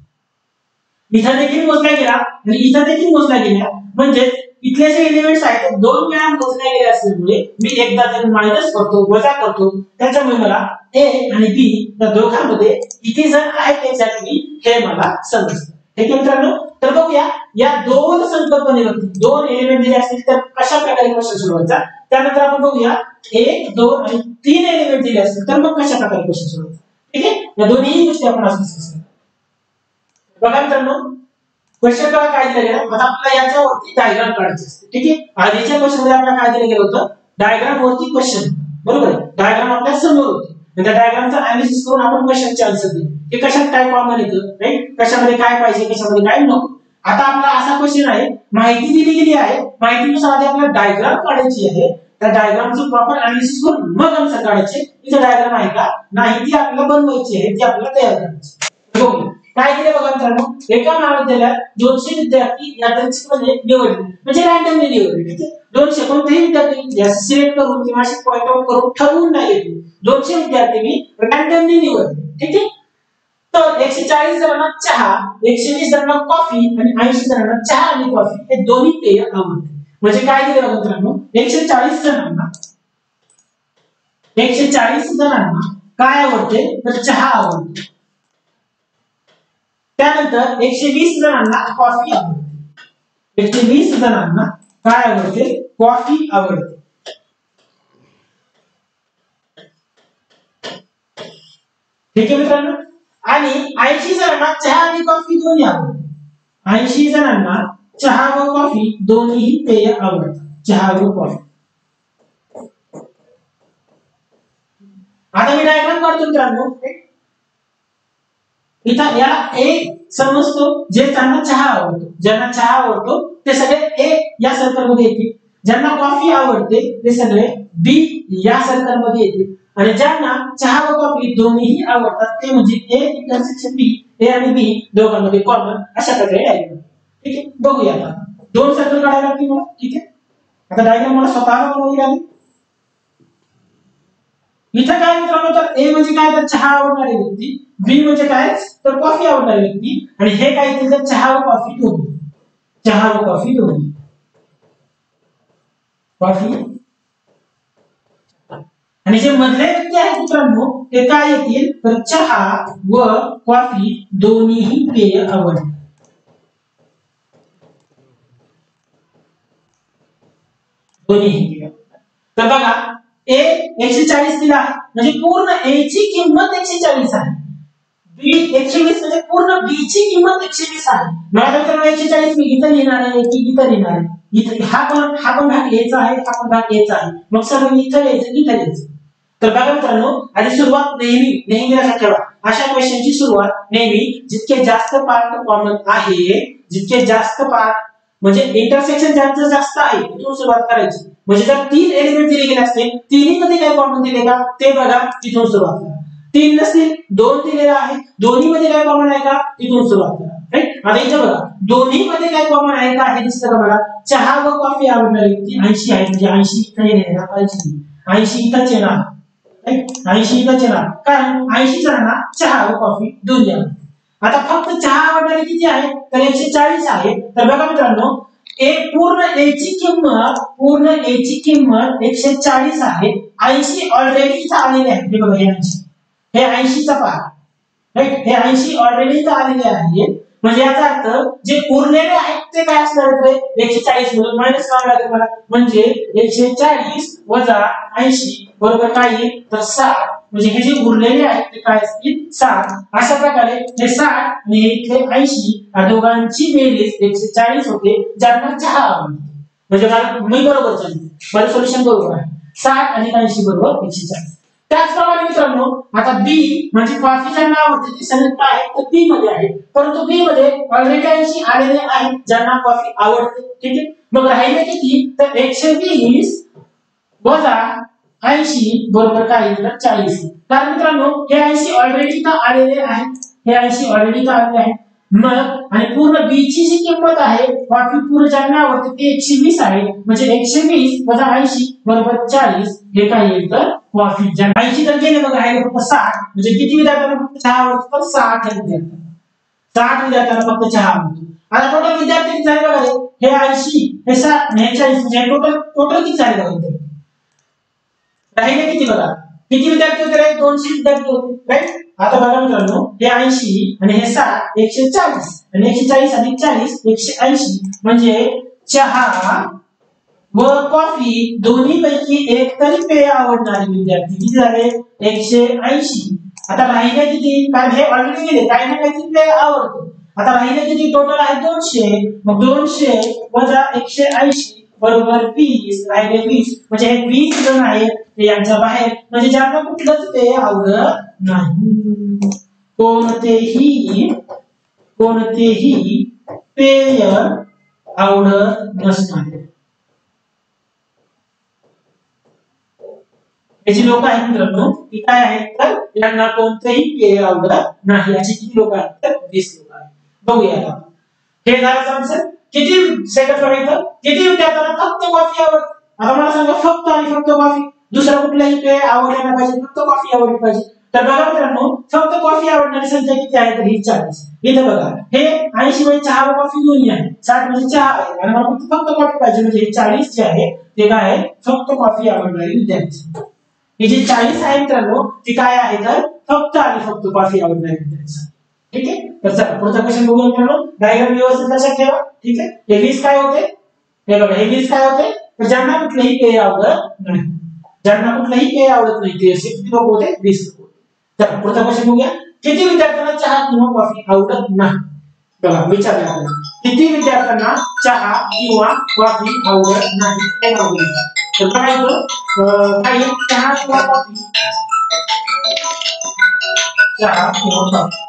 इथं देखील मोजला गेला आणि इथं देखील मोजला गेला, म्हणजे इथले जे एलिमेंट्स आहेत ते दोन वेळा मोजले गेले असल्यामुळे मी एकदा ते मायनस करतो, वजा करतो, त्याच्यामुळे मला ए आणि बी या दोघांमध्ये किती जण आहेत एक्झॅक्टली हे मला समजतं. ठीक आहे मित्रांनो. तर बघूया या दोन संकल्पनेवरती, दोन एलिमेंट दिले असतील तर कशा प्रकारे क्वेश्चन सोडवायचा. त्यानंतर आपण बघूया एक दोन आणि तीन एलिमेंट दिले असतील तर मग कशा प्रकारे क्वेश्चन सोडवायचा. ठीक आहे. या दोन्ही गोष्टी आपण आज डिस्कस करू. बघा मित्रांनो, क्वेश्चन बघा काय दिलं गेलं. आता आपल्याला याच्यावरती डायग्राम काढायची असते. ठीक आहे. आधीच्या क्वेश्चन मध्ये आपल्याला काय दिलं गेलं होतं, डायग्राम वरती क्वेश्चन, बरोबर आहे. डायग्राम आपल्या समोर होती, त्या डायग्रामचा अनालिसिस करून आपण क्वेश्चनचे आन्सर दिले की कशात काय कॉमन येतं, राईट, कशामध्ये काय पाहिजे, कशामध्ये काय नको. आता आपला असा क्वेश्चन आहे, माहिती दिली गेली आहे, माहितीनुसार आधी आपल्याला डायग्राम काढायची आहे, त्या डायग्रामचं प्रॉपर अनालिसिस करून मग आन्सर काढायचे. इथे डायग्राम आहे का नाही ती आपल्याला बनवायची आहे, ती आपल्याला तयार करायची. बघूया काय केले बघा मित्रांनो. एका महाविद्यालयात दोनशे विद्यार्थी यादृच्छिकपणे निवडले, म्हणजे रँडमली निवडले. ठीक आहे. दोनशे कोणतेही विद्यार्थी सिलेक्ट करून किंवा पॉइंट आउट करून ठरवून नाही घेतले, दोनशे विद्यार्थी मी रँडमली निवडले. ठीक आहे. तर एकशे चाळीस जणांना चहा, एकशे वीस जणांना कॉफी आणि ऐंशी जणांना चहा आणि कॉफी हे दोन्ही पेय आवडते. म्हणजे काय केले बघा मित्रांनो, एकशे चाळीस जणांना एकशे चाळीस जणांना काय आवडते तर चहा आवडते. त्यानंतर एकशे वीस जणांना कॉफी आवडते. एकशे वीस जणांना काय आवडते कॉफी आवडते. ठीक आहे मित्रांनो. आणि ऐंशी जणांना चहा आणि कॉफी दोन्ही आवडते. ऐंशी जणांना चहा व कॉफी दोन्ही पेय आवडतात, चहा व कॉफी. आता मी डायग्राम काढतो मित्रांनो. इथं याला ए समजतो जे त्यांना चहा आवडतो, ज्यांना चहा आवडतो ते सगळे ए या सर्कल मध्ये येतील, ज्यांना कॉफी आवडते ते सगळे बी या सर्कल मध्ये येतील, आणि ज्यांना चहा व कॉफी दोन्हीही आवडतात ते म्हणजे ए इंटरसेक्शन बी, ए आणि बी दोघांमध्ये कॉमन अशा प्रकारे डायग्राम. ठीक आहे. बघूया आता दोन सर्कल काढायला लागतील मला. ठीक आहे. आता डायग्राम मला स्वतःला बनवावी लागेल. इथं काय मित्रांनो, तर ए म्हणजे काय तर चहा आवडणारी व्यक्ती, बी म्हणजे काय तर कॉफी आवडणारी व्यक्ती, आणि हे काय तर चहा व कॉफी दोन्ही, चहा व कॉफी दोन्ही, कॉफी. आणि जे मधले व्यक्ती आहेत मित्रांनो ते काय येतील तर चहा व कॉफी दोन्हीही पेय आवडतात. दोन्हीही पेय. तर बघा ए एकशे चाळीस दिला म्हणजे पूर्ण ए ची किंमत एकशे चाळीस आहे, बी एकशे वीस म्हणजे पूर्ण बी ची किंमत एकशे वीस आहे. मला तर एकशे चाळीस मी इथं लिहिणार आहे की इथं लिहिणार आहे, इथं हा पण हा पण भाग एचा आहे, हा पण भाग एचा आहे, मग सगळं मी इथं लिहायचं इथं लिहायचं. तर बघा मित्रांनो, आधी सुरुवात नेहमी नेहमी लक्षात ठेवा, अशा क्वेश्चनची सुरुवात नेहमी जितके जास्त पार्ट कॉमन आहे, जितके जास्त पार्ट म्हणजे इंटरसेक्शन ज्यांचं जास्त आहे तिथून सुरुवात करायची. म्हणजे जर तीन एलिमेंट दिले गेले असतील, तिन्ही मध्ये काय कॉमन दिले का ते बघा, तिथून सुरुवात करा. तीन नसतील, दोन दिलेला आहे, दोन्ही मध्ये काय कॉमन आहे का तिथून सुरुवात करा. राईट. आता इथे बघा, दोन्ही मध्ये काय कॉमन आहे का हे दिसतं का मला? चहा व कॉफी आवडणारी व्यक्ती ऐंशी आहे, म्हणजे ऐंशी इथे येणार पाहिजे, ऐंशी इथंच येणार. ऐंशी इथंच येणार, कारण ऐंशी जणांना चहा व कॉफी दोन्ही आवडते. आता फक्त चहा आवडणारे किती आहे? तर एकशे चाळीस आहे. तर बघा मित्रांनो, एक पूर्ण ए ची किंमत पूर्ण ए ची किंमत एकशे चाळीस आहे. ऐंशी ऑलरेडी इथं आलेले आहे. हे बघा, हे ऐंशी, हे ऐंशी चा पार्ट, राईट. हे ऐंशी ऑलरेडी इथं आलेले आहे. म्हणजे याचा अर्थ जे उरलेले आहेत ते काय असणार आहे? एकशे चाळीस मधून मायनस करावे लागेल मला. म्हणजे एकशे चाळीस वजा ऐंशी बरोबर काय येईल? तर साठ. म्हणजे हे जे उरलेले आहेत ते काय असतील? साठ. अशा प्रकारे हे साठ आणि हे इथले ऐंशी या दोघांची बेरीज एकशे चाळीस होते, ज्यांना चहा आवडतो. म्हणजे मला मी बरोबर चालते, माझं सोल्युशन बरोबर आहे. साठ आणि ऐंशी बरोबर एकशे चाळीस. त्याचप्रमाणे मित्रांनो, आता बी म्हणजे कॉफी ज्यांना आवडते ते संयुक्त आहे, तर बी मध्ये आहे. परंतु बी मध्ये ऑलरेडी ऐंशी आलेले आहेत ज्यांना कॉफी आवडते. ठीक आहे. मग राहिले किती? तर एकशे वीस वजा ऐंशी बरोबर काय येईल? चाळीस. कारण मित्रांनो, हे ऐंशी ऑलरेडी इथं आलेले आहेत, हे ऐंशी ऑलरेडी इथं आलेले आहेत. मग आणि पूर्ण बी ची जी किंमत आहे कॉफी पूर्ण ज्यांना आवडते ते एकशे वीस आहे. म्हणजे एकशे वीस वजा ऐंशी बरोबर चाळीस. हे काय येईल? तर कॉफी ज्यांना ऐंशी तर गेले, बघा आहे फक्त साठ. म्हणजे किती विद्यार्थ्यांना फक्त चहा आवडतो? तर साठ विद्यार्थ्यांना, साठ विद्यार्थ्यांना फक्त चहा आवडतो. आता टोटल विद्यार्थी किती झाले बघा? हे ऐंशी, हे साठ आणि हे चाळीस. म्हणजे टोटल टोटल किती झाले बघा? राहिले किती बघा? किती विद्यार्थी होते? दोनशे विद्यार्थी होते, राईट. आता बघा मित्रांनो, हे ऐंशी आणि हे साठ एकशे चाळीस आणि एकशे चाळीस अधिक चाळीस एकशे ऐंशी. म्हणजे चहा व कॉफी दोन्ही पैकी एक तरी पेय आवडणारे विद्यार्थी किती झाले? एकशे ऐंशी. आता राहिले किती? कारण हे ऑलरेडी गेले, काही ना काहीतरी पेय आवडतं. आता राहिले किती? टोटल आहे दोनशे. मग दोनशे वजा एकशे ऐंशी बरोबर वीस. राहिले वीस. म्हणजे हे वीस जण आहेत ते यांच्या बाहेर, म्हणजे ज्यांना कुठलंच पेय आवडत नाही. कोणतेही कोणतेही पेय आवडत नसणार. याची लोक आहेत मित्रांनो, की काय आहेत? तर यांना कोणतेही पेय आवडत नाही. याची किती लोक आहेत? तर वीस लोक आहेत. बघूया आता. हे झालं आन्सर. किती सेकंड बघायचं? किती विद्यार्थ्यांना फक्त कॉफी आवडते? आता मला सांगा, फक्त आणि फक्त कॉफी, दुसरं कुठलाही पेय आवडायला पाहिजे, फक्त कॉफी आवडली पाहिजे. तर बघा मित्रांनो, फक्त कॉफी आवडणारी संख्या किती आहे? तर ही चाळीस. इथे बघा, हे ऐंशी म्हणजे चहा व कॉफी दोन्ही आहे, साठ म्हणजे चहा आहे आणि मला फक्त कॉफी पाहिजे. म्हणजे हे चाळीस जे आहे ते काय आहे? फक्त कॉफी आवडणारी विद्यार्थी. हे जे चाळीस आहे मित्रांनो, ती काय आहे? तर फक्त आणि फक्त कॉफी आवडणारी विद्यार्थी. ठीक आहे. तर चला पुढचा क्वेश्चन बघूया मित्रांनो. डायग्राम व्यवस्थित लक्षात ठेवा. ठीक आहे. हे वीस काय होते? हे बघा, हे वीस काय होते? तर ज्यांना कुठलेही पेय आवडत नाही, ज्यांना कुठलेही पेय आवडत नाही ते असे किती लोक होते? वीस लोक होते. चला पुढचा क्वेश्चन बघूया. किती विद्यार्थ्यांना चहा किंवा कॉफी आवडत नाही? बघा विचारलं आहे, किती विद्यार्थ्यांना चहा किंवा कॉफी आवडत नाही? ते बघूया. तर काय होतं? काय चहा किंवा कॉफी, चहा किंवा कॉफी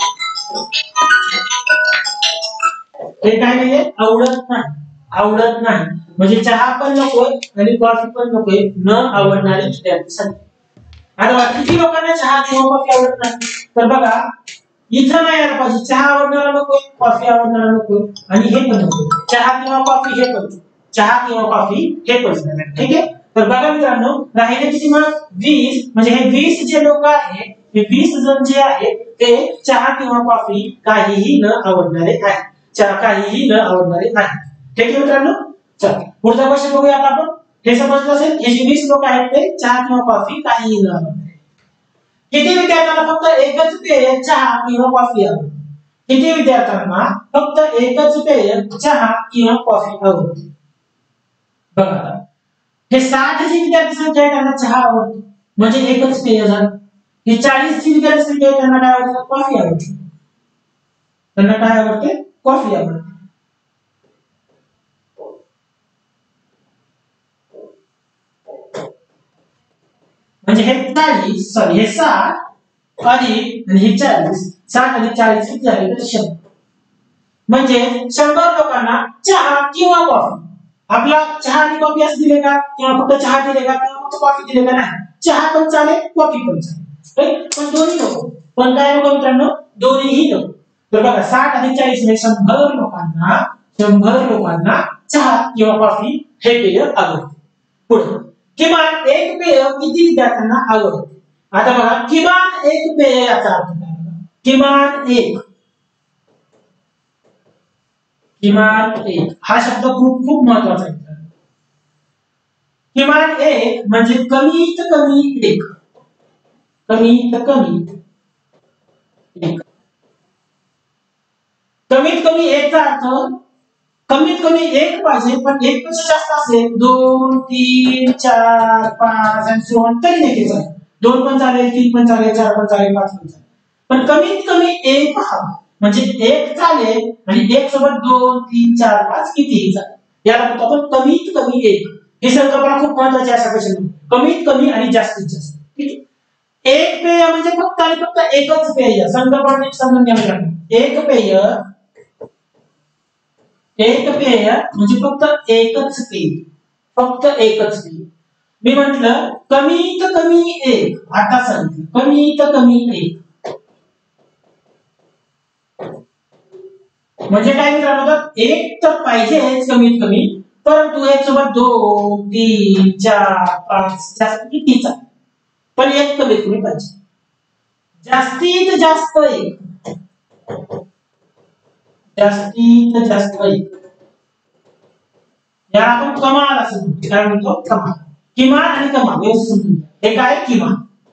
हे काय नाही, आवडत नाही. आवडत नाही म्हणजे चहा पण नकोय आणि कॉफी पण नकोय, न आवडणारी विद्यार्थी संख्या. आता किती लोकांना चहा किंवा कॉफी आवडत नाही? तर बघा, इथं नाही यायला पाहिजे. चहा आवडणारा नकोय, कॉफी आवडणारा नकोय आणि हे पण नकोय. चहा किंवा कॉफी हे पण, चहा किंवा कॉफी हे पण. ठीक आहे. तर बघा मित्रांनो, राहिले किती? मग वीस. म्हणजे हे वीस जे लोक आहेत, हे वीस जण जे आहेत ते चहा किंवा कॉफी काहीही न आवडणारे आहेत. चहा काहीही न आवडणारे आहेत. ठीक आहे मित्रांनो. चला पुढचा क्वेश्चन बघूया आता आपण. हे समजलं असेल, हे जे वीस लोक आहेत ते चहा किंवा कॉफी काहीही न आवडणारे. किती विद्यार्थ्यांना फक्त एकच पेय चहा किंवा कॉफी आवडते? किती विद्यार्थ्यांना फक्त एकच पेय चहा किंवा कॉफी आवडते? बघा, हे साठ जी विद्यार्थी संख्या आहे त्यांना चहा आवडतो, म्हणजे एकच पेय झालं. हे चाळीस जी विद्यार्थी संख्या आहे त्यांना काय आवडतं? कॉफी आवडते. त्यांना काय आवडते? कॉफी आवडते. म्हणजे हे चाळीस सॉरी हे साठ अधिक आणि हे चाळीस, साठ अधिक चाळीस किती झाले तर शंभर. म्हणजे शंभर लोकांना चहा किंवा कॉफी, आपला चहा आणि कॉफी असं दिले का किंवा फक्त चहा दिले का किंवा फक्त कॉफी दिले का, नाही, चहा पण चालेल कॉफी पण चालेल, पण दोन्ही नको. पण काय नको मित्रांनो, दोन्हीही नको. तर बघा साठ अधिक चाळीस म्हणजे शंभर लोकांना शंभर लोकांना चहा किंवा कॉफी हे पेय आवडते. पुढे किमान एक पेय किती विद्यार्थ्यांना आवडते. आता बघा किमान एक पेय याचा अर्थ काय, किमान एक, किमान एक हा शब्द खूप खूप महत्वाचा आहे. किमान एक म्हणजे कमीत कमी एक, कमीत कमी एक. कमीत कमी एकचा अर्थ कमीत कमी एक पाहिजे, पण एक पेक्षा जास्त असेल दोन तीन चार पाच आणि सो ऑन तरी देखील चालेल. दोन पण चालेल, तीन पण चालेल, चार पण चालेल, पाच पण चालेल, पण कमीत कमी एक हवा. म्हणजे एक चालेल आणि एक सोबत दोन तीन चार पाच कितीही चालेल, याला म्हणतो आपण कमीत कमी एक. ही संकल्पना खूप महत्वाची आहे अशा क्वेश्चन मध्ये. कमीत कमी आणि जास्तीत जास्त. ठीक आहे, एक पेय म्हणजे फक्त आणि फक्त एकच पेय. संकल्पना समजून घ्या. एक पेय, एक पेय म्हणजे फक्त एकच पेय, फक्त एकच पेय. मी म्हटलं कमीत कमी एक, आता सांगते कमीत कमी एक म्हणजे काय मित्रांनो, एक तर पाहिजे कमीत कमी, परंतु एक सोबत दोन तीन चार पाच जास्त किती चालेल, पण एक कमीत कमी पाहिजे. जास्तीत जास्त एक, जास्तीत जास्त एक याला आपण कमाल असं म्हणतो. काय म्हणतो, कमाल. किमान आणि कमाल व्यवस्थित समजून घ्या. हे काय किमान,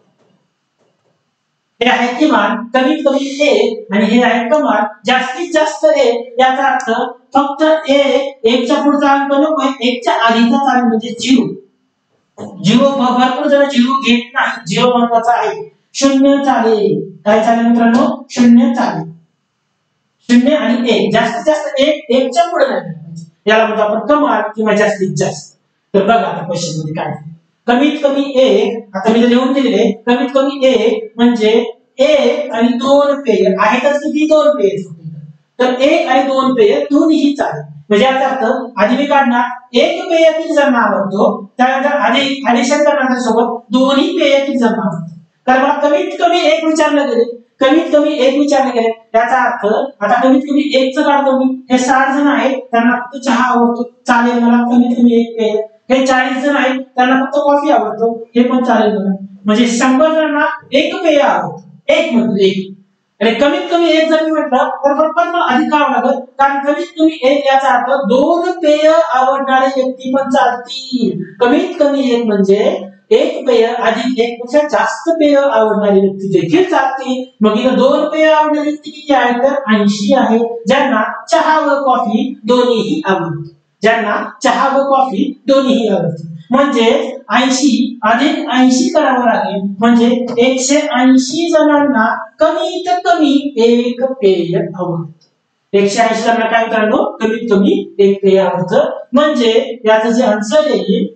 हे आहे किमान, कमीत कमी एक, आणि हे आहे कमाल जास्तीत जास्त एक. याचा अर्थ फक्त एक, एकच्या पुढचा अंक नको, एकच्या आधीचा चालेल म्हणजे झिरो. झिरो भरपूर जण झिरो घेत नाही, झिरो महत्वाचा आहे. शून्य चालेल, काय चालेल मित्रांनो, शून्य चालेल. शून्य आणि एक, जास्तीत जास्त एक, एकच्या पुढे नाही, याला म्हणतो आपण कमाल किंवा जास्तीत जास्त. तर बघा आता क्वेश्चन मध्ये काय, कमीत कमी एक, आता मी लिहून दिलेले कमीत कमी एक म्हणजे एक आणि दोन पेय आहेतच, किती दोन पेय, तर एक आणि दोन पेय दोन्हीही चालेल. म्हणजे याचा अर्थ आधी मी काढणार एक पेय किती जणांना आवडतो, त्यानंतर आधी ऍडिशन करण्याच्या सोबत दोन्ही पेय किती जणांना आवडतो. तर मला कमीत कमी एक विचारलं गेले, कमीत कमी एक विचारले गेले, त्याचा अर्थ आता कमीत कमी एक च काढतो मी. हे साठ जण आहेत त्यांना फक्त चहा आवडतो, चालेल मला कमीत कमी एक पेय. हे चाळीस जण आहेत त्यांना फक्त कॉफी आवडतो, हे पण चालेल मला. म्हणजे शंभर जणांना एक पेय आवडतो, एक म्हणजे एक. आणि कमीत कमी एक जर मी म्हटलं तर पण मला अधिक आवड लागत, कारण कमीत कमी एक याचा अर्थ दोन पेय आवडणारे व्यक्ती पण चालतील. कमीत कमी एक म्हणजे एक पेय अधिक एक पेक्षा जास्त पेय आवडणारी व्यक्ती देखील चालते. मग इथं दोन पेय आवडणारी व्यक्ती किती आहेत तर ऐंशी आहे, ज्यांना चहा व कॉफी दोन्हीही आवडते, ज्यांना चहा व कॉफी दोन्हीही आवडते. म्हणजे ऐंशी अधिक ऐंशी करावं लागेल, म्हणजे एकशे ऐंशी जणांना कमीत कमी एक पेय आवडतं. एकशे ऐंशी जणांना काय मित्रांनो, कमीत कमी एक पेय आवडतं. म्हणजे याचं जे आन्सर येईल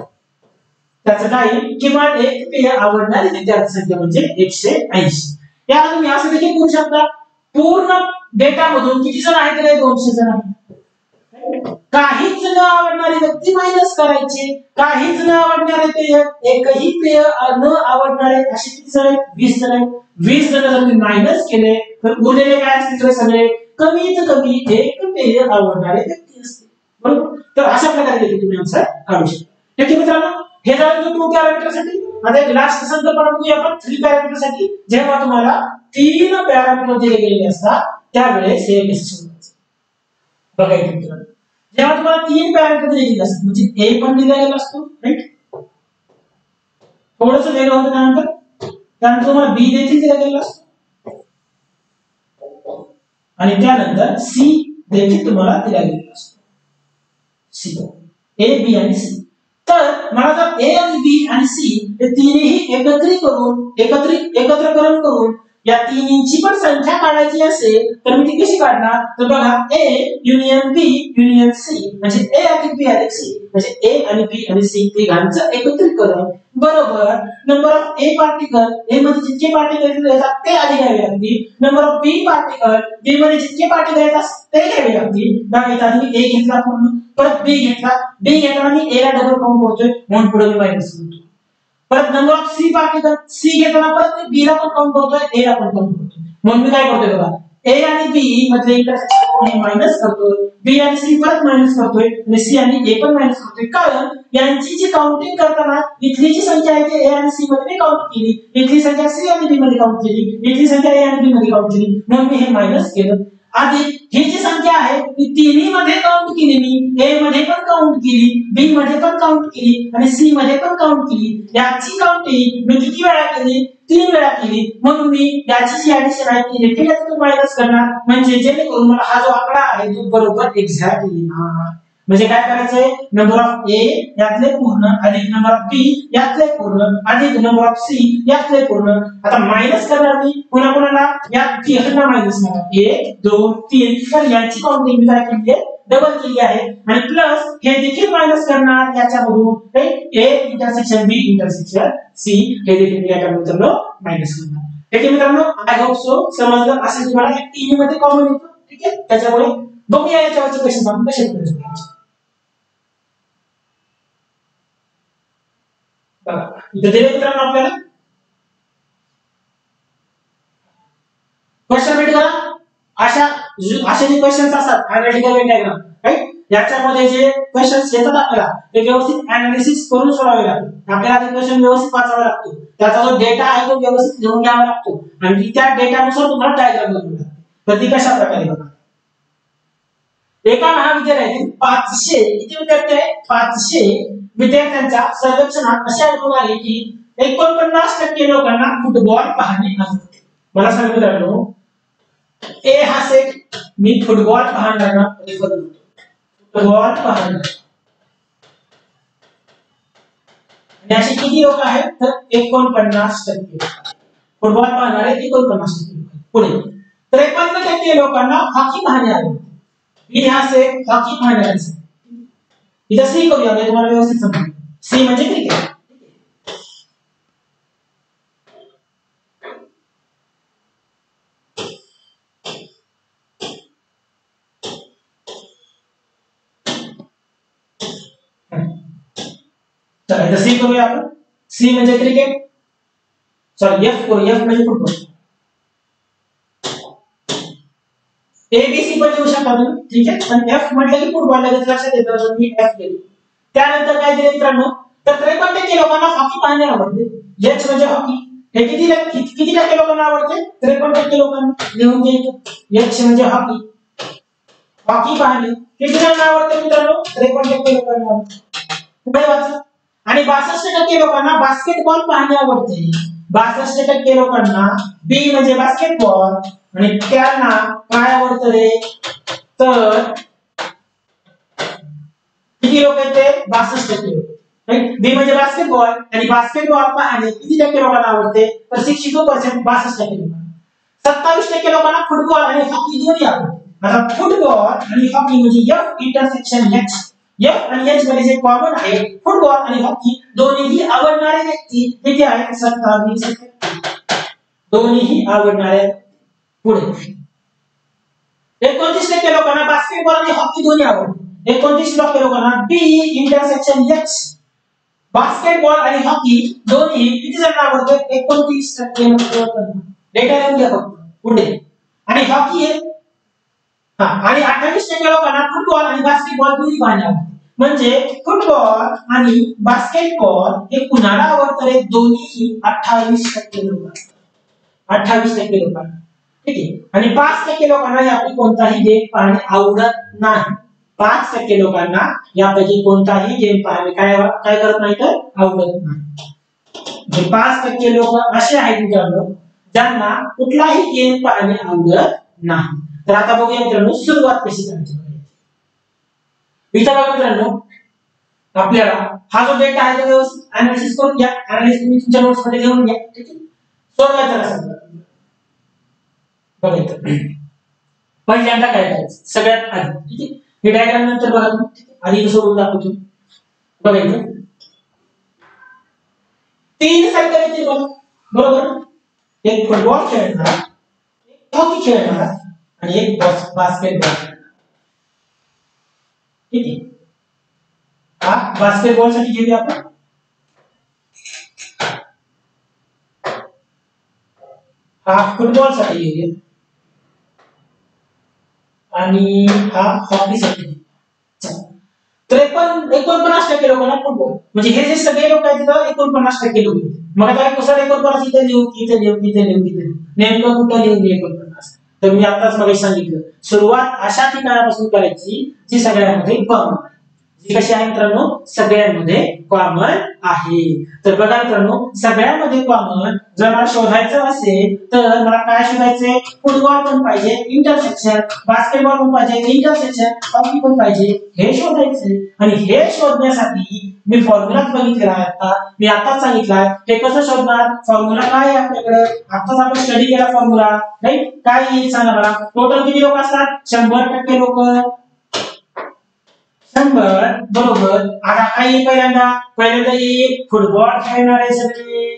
त्याचं काय, किमान एक पेय आवडणारी विद्यार्थी संख्या म्हणजे एकशे ऐंशी. याला तुम्ही असं देखील करू शकता, पूर्ण डेटा मधून किती जण आहेत रे, दोनशे जण आहेत. काहीच न आवडणारी व्यक्ती मायनस करायचे, काहीच न आवडणारे पेय, एकही पेय न आवडणारे असे किती जण आहेत, वीस जण आहेत. वीस जण जर तुम्ही मायनस केले तर उरलेले काय असतील सगळे कमीत कमी एक पेय आवडणारे व्यक्ती असतील. बरोबर, तर अशा प्रकारे तुम्ही आन्सर काढू शकता. ठीक आहे मित्रांनो, हे झालं टू पॅरामीटर साठी. आता एक लास्ट संकल्पना बघूया आपण थ्री पॅरामीटर साठी. जेव्हा तुम्हाला तीन पॅरामीटर दिले गेलेले असतात त्यावेळेस हे कसं सोडवायचं बघायचं मित्रांनो. जेव्हा तुम्हाला तीन पॅरामीटर दिले गेलेले असतात म्हणजे ए पण दिला गेला असतो, राईट, थोडंसं वेगळं होतं त्यानंतर त्यानंतर तुम्हाला बी देखील दिला गेलेला असतो आणि त्यानंतर सी देखील तुम्हाला दिला गेलेला असतो. सी, ए बी आणि सी. तर मला जर ए आणि बी आणि सी हे तिन्ही एकत्रित करून एकत्रित एकत्रकरण करून या तिन्हींची पण संख्या काढायची असेल तर मी ती कशी काढणार तर बघा A union B union C म्हणजे A अधिक B अधिक C म्हणजे A आणि B आणि C तिघांचं एकत्रीकरण बरोबर number of A particle A मध्ये जितके पार्टिकल येतात ते आधी घ्यावे लागतील number of B particle B मध्ये जितके पार्टिकल येतात ते घ्यावे लागतील बघा इथे आधी मी A घेतला पूर्ण परत B घेतला B घेताना मी A ला डबल काउंट करतोय म्हणून पुढे मी मायनस करतो परत number of C particle C घेताना परत मी B ला पण काउंट करतोय A ला पण काउंट करतोय म्हणून मी काय करतोय बघा A आणि B मध्ये इंटरसेक्शन कोण मायनस करतोय B आणि C परत मायनस करतोय आणि C आणि A पण मायनस करतोय कारण यांची जी काउंटिंग करताना इथली जी संख्या आहे ती A आणि C मध्ये काउंट केली इथली संख्या C आणि B मध्ये काउंट केली इथली संख्या A आणि B मध्ये काउंट केली म्हणून मी हे मायनस केलं आधी ही जी संख्या आहे ती तिन्ही मध्ये काउंट केली मी A मध्ये पण काउंट केली B मध्ये पण काउंट केली आणि C मध्ये पण काउंट केली याची काउंटिंग मी किती वेळा केली तीन वेळा केली म्हणून मी याची जी ऍडिशन आहे ती देखील यातून मायनस करणार म्हणजे जेणेकरून मला हा जो आकडा आहे तो बरोबर एक्झॅक्ट येणार म्हणजे काय करायचंय नंबर ऑफ A यातले पूर्ण अधिक नंबर ऑफ B यातले पूर्ण अधिक नंबर ऑफ C यातले पूर्ण आता मायनस करणार मी पुन्हा पुन्हा या तिघांना मायनस करणार एक दोन तीन तर यांची काउंटिंग मी काय केली आहे डबल केली आहे आणि प्लस हे देखील मायनस करणार याच्यामधून A intersection B intersection C हे देखील मी याच्यामधून मायनस करणार ठीक आहे मित्रांनो आय होप सो समजलं असेल तुम्हाला हे तीन मध्ये कॉमन येतो ठीक आहे त्याच्यामुळे बघूया याच्यावरचे क्वेश्चन आपण कसे करायचे इथे दिले मित्रांनो आपल्याला क्वेश्चन रीड करा अशा असे जे क्वेश्चन्स असतात एनालिटिकल वेन डायग्राम राइट याच्यामध्ये जे क्वेश्चन्स येतात आपल्याला ते व्यवस्थित एनालिसिस करून सोडवावे लागतात आपल्याला ते क्वेश्चन व्यवस्थित वाचावा लागतो त्याचा जो डेटा आहे तो व्यवस्थित घेऊन घ्यावा लागतो आणि त्या डेटानुसार तुम्हाला डायग्राम बनवावी लागते तर ती कशा प्रकारे बघा एका महाविद्यालयातील पाचशे किती विद्यार्थी आहेत पाचशे विद्यार्थ्यांच्या सर्वेक्षणात असे आढळून आले की एकोणपन्नास टक्के लोकांना फुटबॉल पाहणे आवडते मला सांगा मित्रांनो ए हा सेट मी फुटबॉल पाहणाऱ्यांना रेफर करतो फुटबॉल पाहणारे आणि असे किती लोक आहेत तर एकोणपन्नास टक्के फुटबॉल पाहणारे एकोणपन्नास टक्के पुढे त्रेपन्न टक्के लोकांना हॉकी पाहणे आवडते बी हा सेट हॉकी पाहणाऱ्यांचा इथं सी करूया म्हणजे तुम्हाला व्यवस्थित समजेल सी म्हणजे क्रिकेट चला इथं सी करूया आपण सी म्हणजे क्रिकेट सॉरी एफ करू एफ म्हणजे फुटबॉल ए बी सी पण लिहू शकता तुम्ही ठीक आहे आणि एफ म्हटलं की फुटबॉल लगेच लक्षात येतं मी एफ केली त्यानंतर काय दिले मित्रांनो तर त्रेपन्न टक्के लोकांना हॉकी पाहणे आवडते एच म्हणजे हॉकी हे किती किती टक्के लोकांना आवडते त्रेपन्न टक्के लोकांना लिहून घ्यायचं एच म्हणजे हॉकी हॉकी पाहणे किती जणांना आवडते मित्रांनो त्रेपन्न टक्के लोकांना आवडते पुढे वाचा आणि बासष्ट टक्के लोकांना बास्केटबॉल पाहणे आवडते बासष्ट टक्के लोकांना बी म्हणजे बास्केटबॉल आणि त्यांना काय आवडतं रे तर किती लोक आहेत ते बासष्ट टक्के राइट बी म्हणजे बास्केटबॉल आणि बास्केटबॉल पाहणे किती टक्के लोकांना आवडते तर बासष्ट टक्के बासष्ट टक्के लोकांना सत्तावीस टक्के लोकांना फुटबॉल आणि हॉकी दोन्ही आवडते आता फुटबॉल आणि हॉकी म्हणजे एफ इंटरसेक्शन एच एफ आणि एच मध्ये जे कॉमन आहे फुटबॉल आणि हॉकी दोन्हीही आवडणारे व्यक्ती किती आहेत सत्तावीस दोन्हीही आवडणारे पुढे एकोणतीस टक्के लोकांना बास्केटबॉल आणि हॉकी दोन्ही आवडते एकोणतीस टक्के लोकांना बी इंटरसेक्शन एच बास्केटबॉल आणि हॉकी दोन्ही किती जणांना आवडते एकोणतीस टक्के लोकांना डेटा लिहून घ्या फक्त पुढे आणि हॉकी आहे हा आणि अठ्ठावीस टक्के लोकांना फुटबॉल आणि बास्केटबॉल दोन्ही पाहणे आवडते म्हणजे फुटबॉल आणि बास्केटबॉल हे कुणाला आवडतं रे दोन्हीही अठ्ठावीस टक्के लोकांना अठ्ठावीस टक्के लोकांना ठीक आहे आणि पाच टक्के लोकांना यापैकी कोणताही गेम पाहणे आवडत नाही पाच टक्के लोकांना यापैकी कोणताही गेम पाहणे काय काय करत नाही तर आवडत नाही पाच टक्के लोक असे आहेत मित्रांनो ज्यांना कुठलाही गेम पाहणे आवडत नाही तर आता बघूया मित्रांनो सुरुवात कशी करायची इथं बघा मित्रांनो आपल्याला हा जो डेटा आहे तो व्यवस्थित एनालिसिस करून घ्या एनालिसिस तुम्ही तुमच्या नोट्स मध्ये घेऊन घ्या ठीक आहे सोडवायचा असेल बघा इथं पहिल्यांदा काय करायचं सगळ्यात आधी, ठीक आहे. हे डायग्राम नंतर बघा तुम्ही, आधी सोडून दाखवतो. बघा इथं तीन सायकल येतील बघा, बरोबर. एक फुटबॉल खेळणारा, एक हॉकी खेळणारा आणि एक बास्केटबॉल खेळणारा, ठीक आहे. हा बास्केटबॉल साठी घेऊया आपण, हा फुटबॉल साठी घेऊया आणि हा हॉकी साठी घेऊया. तर एकूण एकोणपन्नास टक्के लोकांना फुटबॉल, म्हणजे हे जे सगळे लोक आहेत तिथं एकोणपन्नास टक्के लोक. मग आता कुसळ एकोणपन्नास इथे लिहू इथे लिहू इथे लिहू इथे लिहू, नेमकं कुठं लिहू एकोणपन्नास. तर मी आताच मग सांगितलं सुरुवात अशा ठिकाणापासून करायची जी सगळ्यांमध्ये कॉमन, जी कशी आहे मित्रांनो सगळ्यांमध्ये कॉमन आहे. तर बघा मित्रांनो सगळ्यांमध्ये कॉमन जर मला शोधायचं असेल तर मला काय शोधायचे, फुटबॉल पण पाहिजे इंटरसेक्शन, बास्केटबॉल पण पाहिजे इंटरसेक्शन, हॉकी पण पाहिजे, हे शोधायचे. आणि हे शोधण्यासाठी मी फॉर्म्युला बघितलेला आहे आता, मी आता सांगितलाय हे कसं शोधणार. फॉर्म्युला काय आहे आपल्याकडे, आताच आपण स्टडी केला फॉर्म्युला, राईट. काय येईल सांगा मला, टोटल किती लोक असतात, शंभर टक्के लोक, शंभर बरोबर. आता काय येईल पहिल्यांदा, पहिल्यांदा येईल फुटबॉल खेळणारे सगळे,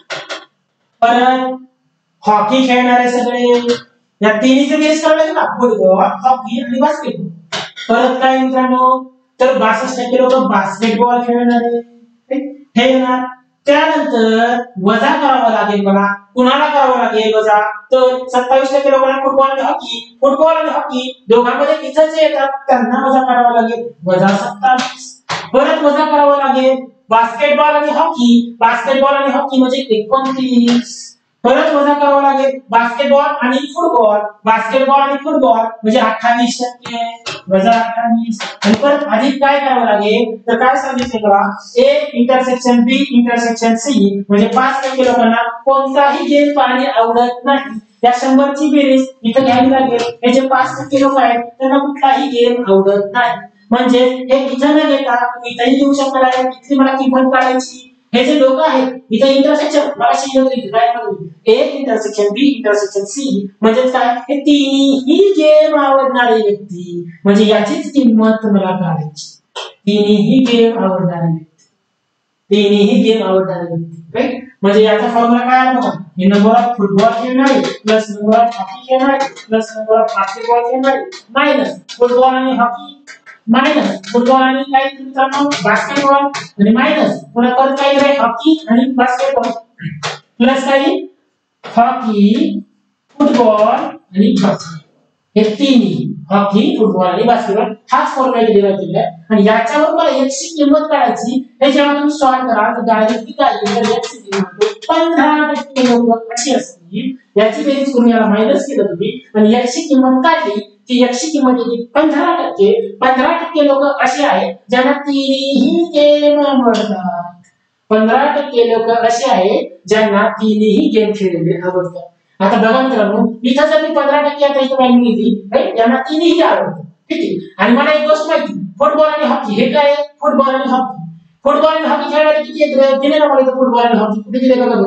परत हॉकी खेळणारे सगळे, या तिन्हीचे बेस काढले ना, फुटबॉल हॉकी आणि बास्केटबॉल. परत काय मित्रांनो, तर बासष्ट टक्के लोक बास्केटबॉल खेळणारे हे येणार. त्यानंतर वजा करावा लागेल मला, कुणाला करावं लागेल वजा, तर सत्तावीस टक्के लोकांना फुटबॉल आणि हॉकी, फुटबॉल आणि हॉकी दोघांमध्ये इथं जे येतात त्यांना वजा करावा लागेल, वजा सत्तावीस. परत वजा करावं लागेल बास्केटबॉल आणि हॉकी, बास्केटबॉल आणि हॉकी म्हणजे एकोणतीस. परत वजा करावं लागेल बास्केटबॉल आणि फुटबॉल, बास्केटबॉल आणि फुटबॉल म्हणजे अठ्ठावीस टक्के, वजा अठ्ठावीस. आणि परत अधिक काय करावं लागेल, तर काय सांगितले बघा, A intersection B intersection C म्हणजे पाच टक्के लोकांना कोणताही गेम पाहणे आवडत नाही. या शंभरची बेरीज इथं घ्यावी लागेल, हे जे पाच टक्के लोक आहेत त्यांना कुठलाही गेम आवडत नाही. म्हणजे हे इथं न घेता तुम्ही इथंही लिहू शकता, इथली मला किंमत काढायची. हे जे लोक आहेत इथे इंटरसेक्शन मगाशी काय A intersection B intersection C म्हणजे काय, हे तिन्ही गेम आवडणारे व्यक्ती, म्हणजे याचीच किंमत तुम्हाला काढायची. तिन्ही गेम आवडणारे व्यक्ती, तिन्ही गेम आवडणारे व्यक्ती, राईट. म्हणजे याचा फॉर्म्युला काय आला बघा, हे नंबर ऑफ फुटबॉल खेळणारे प्लस नंबर ऑफ हॉकी खेळणारे प्लस नंबर ऑफ बास्केटबॉल खेळणारे मायनस फुटबॉल आणि हॉकी मायनस फुटबॉल आणि काय मित्रांनो बास्केटबॉल आणि मायनस पुन्हा परत काय आहे हॉकी आणि बास्केटबॉल प्लस काय हॉकी फुटबॉल आणि बास्केटबॉल, हे तिन्ही हॉकी फुटबॉल आणि बास्केटबॉल हाच फॉर्म्युला दिलेला आहे. आणि याच्यावर मला एक्सची किंमत काढायची, हे जेव्हा तुम्ही सॉल्व कराल तर डायरेक्टली काय येईल, एक्सची किंमत पंधरा टक्के लोक अशी असतील. याची बेरीज करून याला मायनस केलं तुम्ही आणि एक्सची किंमत काढली की एक्सची किंमत येते पंधरा टक्के. पंधरा टक्के लोक असे आहेत ज्यांना तिन्ही गेम आवडतात. पंधरा टक्के लोक असे आहेत ज्यांना तिन्ही गेम खेळलेले आवडतात. आता बघा मित्रांनो इथं जर मी पंधरा टक्के आता इथं व्हॅल्यू लिहिली, यांना तिन्ही आवडतात, ठीक आहे. आणि मला एक गोष्ट माहिती, फुटबॉल आणि हॉकी हे काय आहे, फुटबॉल आणि हॉकी, फुटबॉल आणि हॉकी खेळणारे किती आहेत दिले ना मला इथं, फुटबॉल आणि हॉकी कुठे दिले बघा,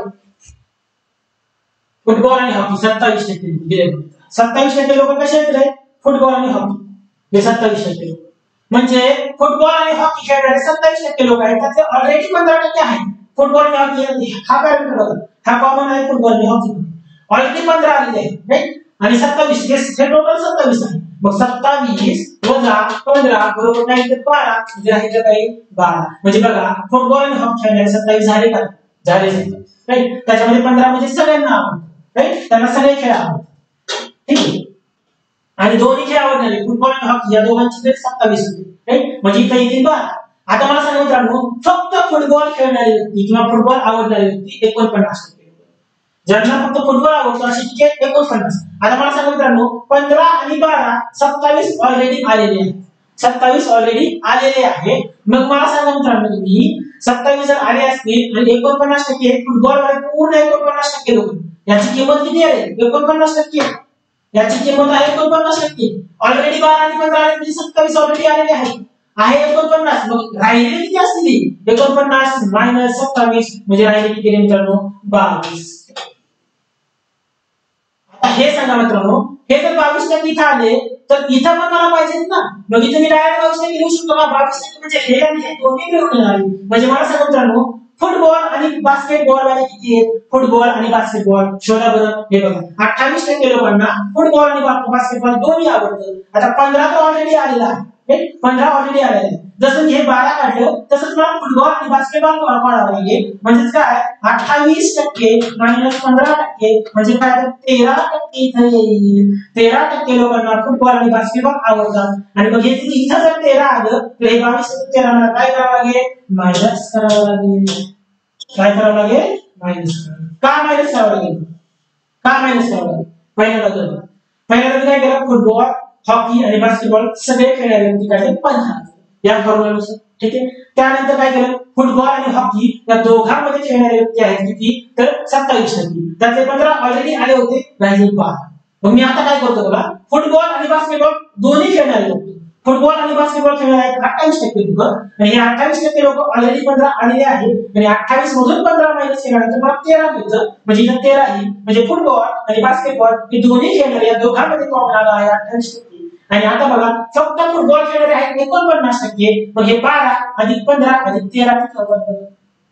फुटबॉल आणि हॉकी सत्तावीस टक्के दिले. सत्तावीस टक्के लोक कसे आहेत रे, फुटबॉल आणि हॉकी, हे सत्तावीस टक्के लोक. म्हणजे फुटबॉल आणि हॉकी खेळणारे सत्तावीस टक्के लोक आहेत, त्यातले ऑलरेडी पंधरा टक्के आहेत फुटबॉल आणि हॉकी. हा पॅरामीटर बघा, हा कॉमन आहे फुटबॉल आणि हॉकी, ऑलरेडी पंधरा आलेले आहेत, राईट. आणि सत्तावीस हे टोटल सत्तावीस आहे. मग सत्तावीस वजा पंधरा बरोबर काय तर बारा, म्हणजे राहिलं काही बारा. म्हणजे बघा फुटबॉल आणि हॉकी खेळणारे सत्तावीस झाले का, झाले, राईट. त्याच्यामध्ये पंधरा म्हणजे सगळ्यांना आवडतं, राईट, त्यांना सगळे खेळ आवडतात, ठीक आहे. आणि दोन्ही खेळ आवडणारे फुटबॉल आणि हॉकी या दोघांची बेरीज सत्तावीस होती, राईट. म्हणजे इथे येतील बारा. आता मला सांगा मित्रांनो फक्त फुटबॉल खेळणारे व्यक्ती किंवा फुटबॉल आवडणारे व्यक्ती एकोणपन्नास टक्के, ज्यांना फक्त फुटबॉल आवडतो अशी तिथे एकोणपन्नास. आता मला सांगा मित्रांनो पंधरा आणि बारा सत्तावीस ऑलरेडी आलेले आहेत, सत्तावीस ऑलरेडी आलेले आहे. मग मला सांगा मित्रांनो तुम्ही सत्तावीस जर आले असतील आणि एकोणपन्नास टक्के फुटबॉल वाले पूर्ण एकोणपन्नास टक्के लोक, याची किंमत किती आहे, एकोणपन्नास टक्के. याची किंमत आहे एकोणपन्नास टक्के. ऑलरेडी बारा आणि पंधरा आले म्हणजे सत्तावीस ऑलरेडी आलेले आहेत, आहे एकोणपन्नास. मग राहिलेले किती असतील, एकोणपन्नास मायनस सत्तावीस म्हणजे राहिले किती मित्रांनो बावीस. हे सांगा मित्रांनो, हे जर बावीस टक्के इथं आले तर इथं पण मला पाहिजेत ना, मग इथं मी डायरेक्ट बावीस टक्के लिहू शकतो का? बावीस टक्के म्हणजे हे आणि हे दोन्ही मिळून येणार. म्हणजे मला सांगा मित्रांनो, फुटबॉल आणि बास्केटबॉल वाले किती आहेत? फुटबॉल आणि बास्केटबॉल शोधा बरं. हे बघा, अठ्ठावीस टक्के लोकांना फुटबॉल आणि बास्केटबॉल दोन्ही आवडतं. आता पंधरा तर ऑलरेडी आलेला आहे, पंधरा ऑलरेडी आलेला आहे. जसं मी हे बारा काढलं तसंच मला फुटबॉल आणि बास्केटबॉल काढावं लागेल. म्हणजेच काय, अठ्ठावीस टक्के मायनस पंधरा टक्के म्हणजे काय, तेरा टक्के इथं येईल. तेरा टक्के लोकांना फुटबॉल आणि बास्केटबॉल आवडतात. आणि मग हे इथं जर तेरा आलं तर हे बावीस तेरा मला काय करावं लागेल? मायनस करावं लागेल. काय करावं लागेल? मायनस. का मायनस करावं लागेल? का मायनस करावं लागेल? पहिल्यांदा पहिल्यांदा काय केलं, फुटबॉल, हॉकी आणि बास्केटबॉल सगळे खेळणारे व्यक्ती काढले पंधरा या फॉर्म्युलानुसार. ठीक आहे. त्यानंतर काय केलं, फुटबॉल आणि हॉकी या दोघांमध्ये खेळणारे व्यक्ती आहेत किती? तर सत्तावीस टक्के. त्याचे पंधरा ऑलरेडी आले होते, राहिले बारा. मग मी आता काय करतो बघा, फुटबॉल आणि बास्केटबॉल दोन्ही खेळणारे लोक, फुटबॉल आणि बास्केटबॉल खेळणारे आहेत अठ्ठावीस टक्के लोक. आणि हे अठ्ठावीस टक्के लोक ऑलरेडी पंधरा आलेले आहेत. आणि अठ्ठावीस मधून पंधरा मायनस केल्यानंतर मला तेरा मिळतं. म्हणजे इथं तेरा आहे. म्हणजे फुटबॉल आणि बास्केटबॉल हे दोन्ही खेळणारे या दोघांमध्ये कॉमन आला आहे अठ्ठावीस टक्के. आणि आता बघा, फक्त फुटबॉल खेळणारे आहेत एकोणपन्नास टक्के. मग हे बारा अधिक पंधरा अधिक तेरा किती होतात?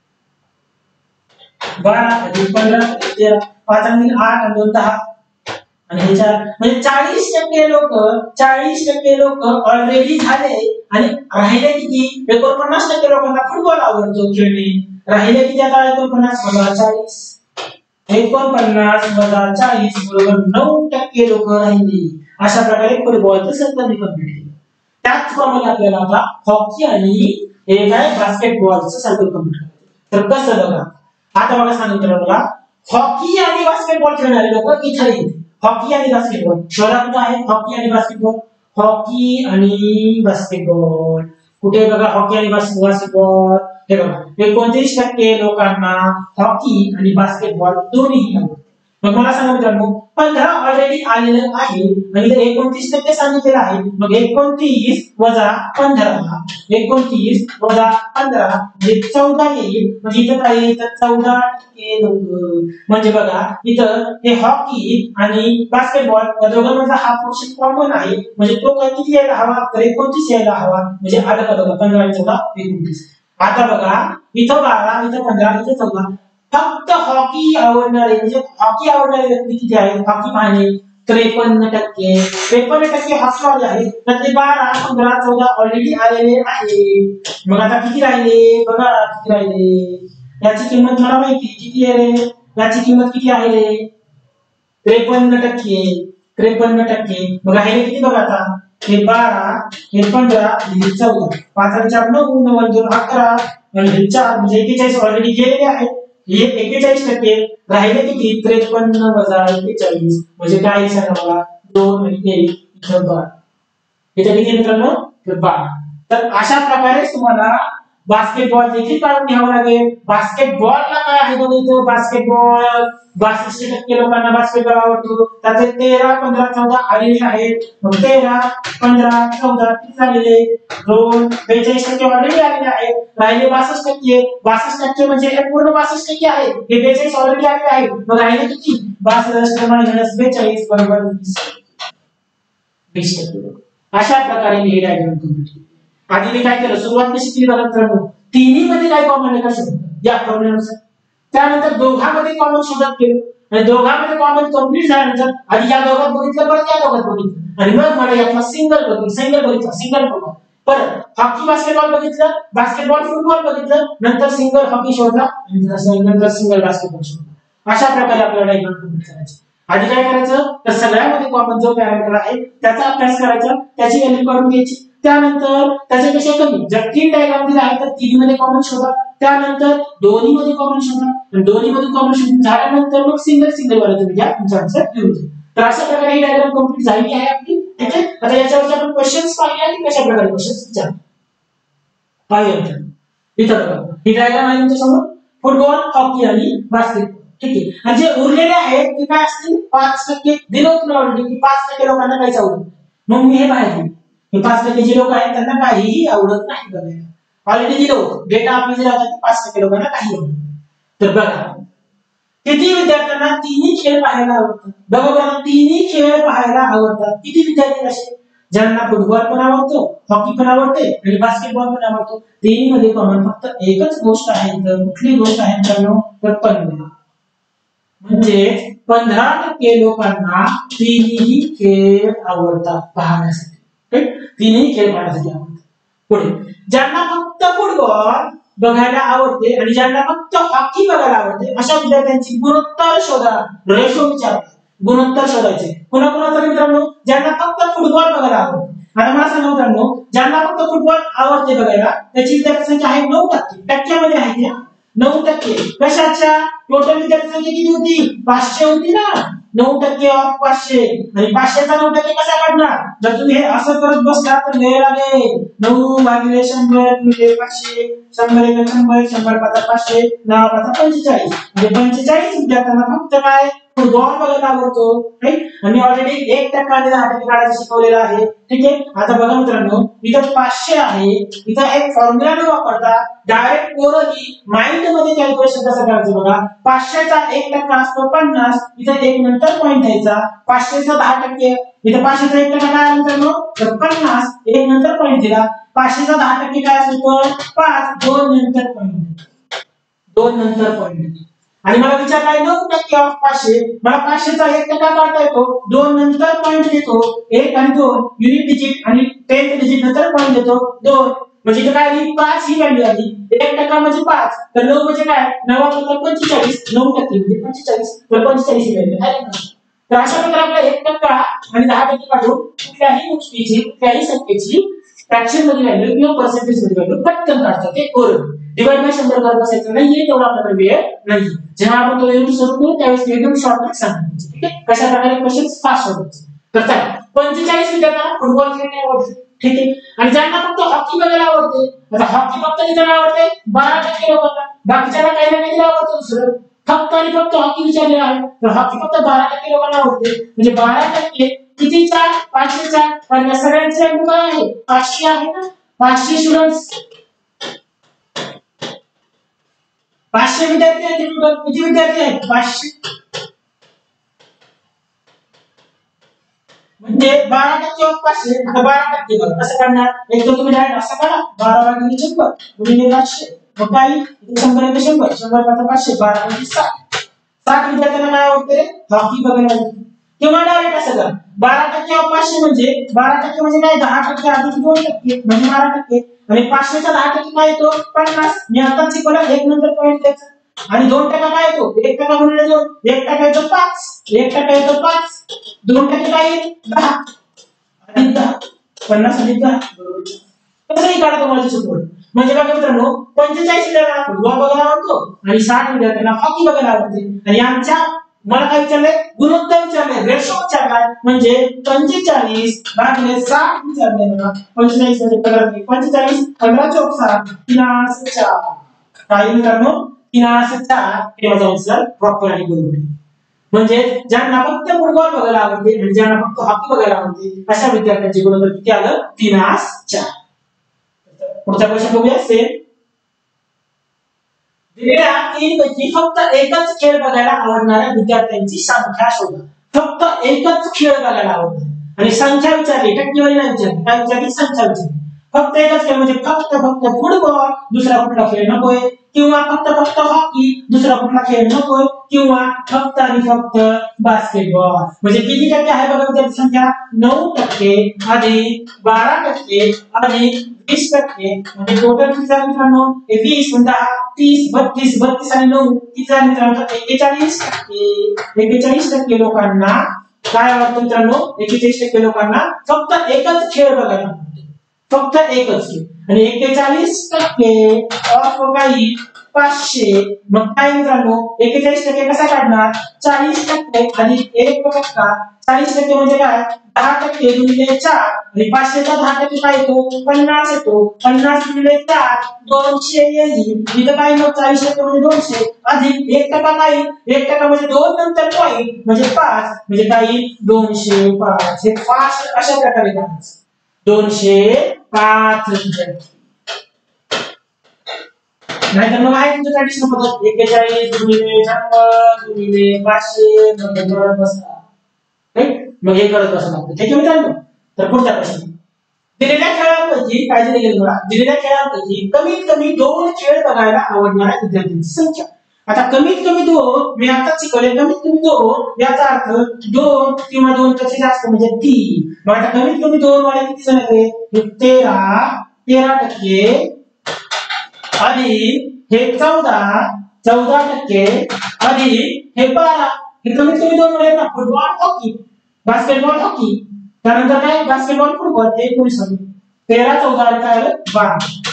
बारा अधिक पंधरा अधिक तेरा, पाच आणि आठ आणि दोन दहा आणि हे चार, म्हणजे चाळीस टक्के लोक चाळीस टक्के लोक ऑलरेडी झाले. आणि राहिले किती? एकोणपन्नास टक्के लोकांना फुटबॉल आवडतो खेळणे. राहिले किती आता? एकोणपन्नास वजा चाळीस, एकोणपन्नास वजा चाळीस बरोबर नऊ टक्के लोक राहिले. अशा प्रकारे फुटबॉलचं सर्कल कंप्लीट केलं. त्याचप्रमाणे आपल्याला आता हॉकी आणि हे काय बास्केटबॉलचं सर्कल कंप्लीट करायचं. तर कसं बघा, आता बघा सांगितलं बघा, हॉकी आणि बास्केटबॉल खेळणारे लोक इथे येतील. हॉकी आणि बास्केटबॉल शोधा कुठे आहे? हॉकी आणि बास्केटबॉल, हॉकी आणि बास्केटबॉल कुठे बघा, हॉकी आणि बास्केटबॉल हे बघा, एकोणतीस टक्के लोकांना हॉकी आणि बास्केटबॉल दोन्ही आवडतात. मग मला सांगा मित्रांनो, पंधरा ऑलरेडी आलेलं आहे आणि एकोणतीस टक्के सांगितलेलं आहे. मग एकोणतीस वजा पंधरा, एकोणतीस वजा पंधरा म्हणजे चौदा येईल. म्हणजे इथं काय येईल? चौदा टक्के लोक. म्हणजे बघा, इथं हे हॉकी आणि बास्केटबॉल या दोघांमधला हा पोर्शन कॉमन आहे. म्हणजे तो काय किती यायला हवा? तर एकोणतीस यायला हवा. म्हणजे आलं का बघा, पंधरा आणि चौदा एकोणतीस. आता बघा, इथं बारा, इथं पंधरा, इथं चौदा. फक्त हॉकी आवडणारे म्हणजे हॉकी आवडणारे व्यक्ती किती आहेत? हॉकी पाहणे त्रेपन्न टक्के. त्रेपन्न टक्के हॉकीवाले आहेत. त्यातले बारा, पंधरा, चौदा ऑलरेडी आलेले आहे. मग आता किती राहिले बघा, किती राहिले? याची किंमत मला माहिती किती आहे रे? याची किंमत किती आहे रे? त्रेपन्न टक्के. त्रेपन्न टक्के. मग राहिले किती बघा आता? हे बारा, हे पंधरा, हे चौदा. पाच आणि चार नऊ, नऊ आणि दोन अकरा आणि हे चार म्हणजे एक्केचाळीस ऑलरेडी गेलेले आहेत. हे एक्केचाळीस टक्के. राहिले किती? त्रेपन्न वजा एक्केचाळीस म्हणजे काय सांगा मला? दोन आणि एक इथं बारा. इथे किती मित्रांनो? बारा. तर अशा प्रकारे तुम्हाला बास्केटबॉल देखील काढून घ्यावं लागेल. बास्केटबॉलला काय आहे बघा, इथं बास्केटबॉल बासष्ट टक्के लोकांना बास्केटबॉल आवडतो. त्याचे तेरा, पंधरा, चौदा आलेले आहेत. मग तेरा, पंधरा, चौदा किती झालेले? दोन, बेचाळीस टक्के ऑलरेडी आलेले आहेत. राहिले बासष्ट टक्के. बासष्ट टक्के म्हणजे हे पूर्ण बासष्ट टक्के आहे. हे बेचाळीस ऑलरेडी आलेले आहेत. मग राहिले किती? बासष्ट मायनस बेचाळीस बरोबर वीस टक्के. अशा प्रकारे मी हे डायग्राम कंप्लीट केली. आधी मी काय केलं, सुरुवात कशी केली बघा मित्रांनो, तिन्ही मध्ये काय कॉमन आहे का शोधलं या फॉर्म्युलानुसार. त्यानंतर दोघांमध्ये कॉमन शोधत गेलो आणि दोघांमध्ये कॉमन कंप्लीट झाल्यानंतर आधी या दोघात बघितलं, परत या दोघात बघितलं आणि मग मला यातला सिंगल बघितलं, सिंगल बघितलं, सिंगल बघितलं, परत हॉकी बास्केटबॉल बघितलं, बास्केटबॉल फुटबॉल बघितलं, नंतर सिंगल हॉकी शोधला आणि नंतर सिंगल बास्केटबॉल शोधला. अशा प्रकारे आपल्याला डायग्राम कंप्लीट करायचं. आधी काय करायचं, तर सगळ्यामध्ये कॉमन जो पॅरामीटर आहे त्याचा अभ्यास करायचा, त्याची व्हॅल्यू काढून घ्यायची. त्यानंतर त्याच्यापेक्षा कमी जर तीन डायग्राम दिले आहेत तर तीन मध्ये कॉमन शोधा. त्यानंतर दोन्ही मध्ये कॉमन शोधा आणि दोन्ही मध्ये कॉमन शोधून झाल्यानंतर मग सिंगल सिंगल वाला तुम्ही घ्या, तुमचा आन्सर येऊन जाईल. तर अशा प्रकारे ही डायग्राम कंप्लीट झाली आहे आपली. ठीक आहे. आता याच्यावर आपण क्वेश्चन्स पाहूया की कशा प्रकारे क्वेश्चन्स विचारतात. पाहूया. इथं बघा, ही डायग्राम आहे तुमच्या समोर, फुटबॉल, हॉकी आणि बास्केटबॉल. ठीक आहे. आणि जे उरलेले आहेत ते काय असतील, पाच टक्के दिलं तुम्हाला ऑलरेडी की पाच टक्के लोकांना काहीच आवडत. मग मी हे पाहिजे हे पाच टक्के जे लोक आहेत त्यांना काहीही आवडत नाही बघायला. ऑलरेडी दिलं होतं डेटा आपल्याला दिला होता की पाच टक्के लोकांना काही आवडत. तर बघा किती विद्यार्थ्यांना तिन्ही खेळ पाहायला आवडतात? बघा बरं, तिन्ही खेळ पाहायला आवडतात. किती विद्यार्थी असे ज्यांना फुटबॉल पण आवडतो, हॉकी पण आवडते आणि बास्केटबॉल पण आवडतो. तिन्ही मध्ये कॉमन फक्त एकच गोष्ट आहे. तर कुठली गोष्ट आहे मित्रांनो? तर पंधरा. म्हणजे पंधरा टक्के लोकांना तिन्ही खेळ आवडतात पाहण्यासाठी. तिन्ही खेळ पाहण्यासाठी आवडतात. पुढे, ज्यांना फक्त फुटबॉल बघायला आवडते आणि ज्यांना फक्त हॉकी बघायला आवडते अशा विद्यार्थ्यांची गुणोत्तर शोधा. रेशो विचार, गुणोत्तर शोधायचे. पुन्हा पुन्हा मित्रांनो, ज्यांना फक्त फुटबॉल बघायला आवडते. आता मला सांगा मित्रांनो, ज्यांना फक्त फुटबॉल आवडते बघायला त्याची विद्यार्थी संख्या आहे नऊ टक्के. टक्क्यामध्ये आहे त्या नऊ टक्के. कशाच्या? टोटल विद्यार्थी संख्या किती होती? पाचशे होती ना. नऊ टक्के ऑफ पाचशे. आणि पाचशेचा नऊ टक्के कसा काढणार? जर तुम्ही हे असं करत बसला तर वेळ लागेल. नऊ भागिले शंभर गुणिले पाचशे, शंभर एक शंभर, शंभर पाच पाचशे, नऊ पाच पंचेचाळीस. म्हणजे पंचेचाळीस विद्यार्थ्यांना फक्त काय? फुटबॉल बघायला आवडतो. राईट. आणि ऑलरेडी एक टक्का आणि दहा टक्के काढायचं शिकवलेलं आहे. ठीक आहे. आता बघा मित्रांनो, इथं पाचशे आहे. इथं एक फॉर्म्युला न वापरता डायरेक्ट ओरली माइंड मध्ये कॅल्क्युलेशन कसं करायचं बघा. पाचशेचा एक टक्का असतो पन्नास. इथं एक नंतर पॉईंट द्यायचा. पाचशेचा दहा टक्के, इथं पाचशेचा एक टक्का काय मित्रांनो? तर पन्नास. एक नंतर पॉईंट दिला. पाचशेचा दहा टक्के काय असतो? पाच. दोन नंतर पॉईंट, दोन नंतर पॉईंट. आणि मला विचारलाय नऊ टक्के ऑफ पाचशे. मला पाचशेचा एक टक्का काढता येतो. दोन नंतर पॉईंट देतो. एक आणि दोन युनिट डिजिट आणि टेन्थ डिजिट नंतर पॉईंट देतो. दोन म्हणजे इथे काय आली? पाच ही व्हॅल्यू आली. एक टक्का म्हणजे पाच. तर नऊ म्हणजे काय? नऊ पंचेचाळीस. नऊ टक्के म्हणजे पंचेचाळीस. तर पंचेचाळीस ही व्हॅल्यू आहे. तर अशा प्रकारे आपला एक टक्का आणि दहा टक्के काढून कुठल्याही गोष्टीची, कुठल्याही संख्येची फ्रॅक्शन मध्ये व्हॅल्यू किंवा पर्सेंटेज मध्ये व्हॅल्यू पटकन काढतात. ते ओरल डिवाइड बाय शंभर करत बसायचं नाहीये, तेवढा आपल्याकडे वेळ नाही. जेव्हा आपण तो युनिट सुरू करू त्यावेळेस एकदम शॉर्ट ट्रिक सांगायचे. ठीक आहे. कशा प्रकारे क्वेश्चन फास्ट होतात. तर चला, पंचेचाळीस विद्यार्थ्यांना फुटबॉल खेळणे आवडते. ठीक आहे. आणि ज्यांना फक्त हॉकी बघायला आवडते. आता हॉकी फक्त किती आवडते? बारा टक्के लोकांना. बाकीच्याला काही ना काही आवडतं दुसरं. फक्त आणि फक्त हॉकी विचारलेला आहे. तर हॉकी फक्त बारा टक्के लोकांना आवडते. म्हणजे बारा टक्के कितीचा? पाचशेचा. आणि या सगळ्यांची व्हॅल्यू काय आहे? पाचशे आहे ना. पाचशे स्टुडंट्स, पाचशे विद्यार्थी आहेत. किती विद्यार्थी आहेत? पाचशे. म्हणजे बारा टक्के ऑफ पाचशे. आता बारा टक्के बघा कसं काढणार? एक तर तुम्ही डायरेक्ट असं काढा. बारा भागिले शंभर गुणिले पाचशे. मग काय? शंभर एक शंभर, शंभर पाच पाचशे, बारा म्हणजे साठ. साठ विद्यार्थ्यांना काय आवडते? हॉकी बघायला आवडते. किंवा डायरेक्ट असं करा. बारा टक्के ऑफ पाचशे म्हणजे बारा टक्के म्हणजे काय? दहा टक्के अधिक दोन टक्के म्हणजे बारा टक्के. आणि पाचशेचा दहा टक्के काय येतो? पन्नास. मी आताच शिकवलं. एक नंतर पॉईंट द्यायचा. आणि दोन टक्का काय येतो? एक टक्का गुणिले दोन, एक टक्का येतो पाच. एक टक्का येतो पाच. दोन टक्के काय येईल? दहा. अधिक दहा, पन्नास अधिक दहा बरोबर. कसंही काढा तुम्हाला त्याचं पुढे. म्हणजे बघा मित्रांनो, पंचेचाळीस विद्यार्थ्यांना फुटबॉल बघायला आवडतो आणि साठ विद्यार्थ्यांना हॉकी बघायला आवडते. आणि आमच्या मला काय विचारलंय? गुणोत्तर विचारलंय, रेशो विचारलाय. म्हणजे पंचेचाळीस भागिले साठ विचारलंय बघा. पंचेचाळीस मध्ये पंधरा, पंचेचाळीस पंधरा चौक साठ, तीनास चार. काय मित्रांनो? तीनास चार हे माझा आन्सर प्रॉपर आणि बरोबर. म्हणजे ज्यांना फक्त फुटबॉल बघायला आवडते आणि ज्यांना फक्त हॉकी बघायला आवडते अशा विद्यार्थ्यांचे गुणोत्तर किती आलं? तीनास चार. पुढचा प्रश्न बघूया. सेम दिलेल्या तीन पैकी फक्त एकच खेळ बघायला आवडणाऱ्या विद्यार्थ्यांची संख्या शोधा. फक्त एकच खेळ बघायला आवडणार आणि संख्या विचारली, टक्केवारी नाही विचारली. काय विचारली? संख्या विचारली. फक्त एकच खेळ म्हणजे फक्त फक्त फुटबॉल, दुसरा कुठला खेळ नकोय. किंवा फक्त फक्त हॉकी, दुसरा कुठला खेळ नकोय. किंवा फक्त आणि फक्त बास्केटबॉल. म्हणजे किती टक्के आहे बघा विद्यार्थी संख्या? नऊ टक्के अधिक बारा टक्के अधिक वीस टक्के. म्हणजे टोटल किती झालं मित्रांनो? वीस दहा तीस, बत्तीस, बत्तीस आणि नऊ किती झाले मित्रांनो? एक्केचाळीस टक्के. एक्केचाळीस टक्के लोकांना काय आवडतं मित्रांनो? एक्केचाळीस टक्के लोकांना फक्त एकच खेळ बघायला आवडतो. फक्त एकच खेळ. आणि एक्केचाळीस टक्के ऑफ काही पाचशे. मग काय मित्रांनो? एक्केचाळीस टक्के कसा काढणार? चाळीस टक्के अधिक एक टक्का. चाळीस टक्के म्हणजे काय? दहा टक्के गुणिले चार. आणि पाचशेचा दहा टक्के काय येतो? पन्नास येतो. पन्नास गुणिले चार दोनशे येईल. इथं काय मग? चाळीस टक्के म्हणजे दोनशे अधिक एक टक्का काय? एक टक्का म्हणजे दोन नंतर पॉईंट म्हणजे पाच. म्हणजे काय? दोनशे पाच. हे पाच अशा प्रकारे काढायचं. दोनशे पाच. नाहीतर मग आहे तुमचं ट्रॅडिशनल पद्धत एक्केचाळीस गुणिले शंभर गुणिले पाचशे मग करत बसा. राईट, मग हे करत बसा लागतं. ठीक आहे मित्रांनो. तर पुढचा प्रश्न, दिलेल्या खेळांपैकी काय दिले गेले बघा, दिलेल्या खेळांपैकी कमीत कमी दोन खेळ बघायला आवडणाऱ्या विद्यार्थ्यांची संख्या. आता कमीत कमी दोन मी आता शिकवले, कमीत कमी दोन याचा अर्थ दोन किंवा दोन पेक्षा जास्त म्हणजे तीन. मग आता कमीत कमी दोन वाले किती जण आहेत? तेरा तेरा टक्के अधिक हे चौदा चौदा टक्के अधिक हे बारा. हे कमीत कमी दोन वाले ना, फुटबॉल हॉकी बास्केटबॉल हॉकी. त्यानंतर काय बास्केटबॉल फुटबॉल हे एकोणीस आले. तेरा चौदा आणि काय आलं बारा.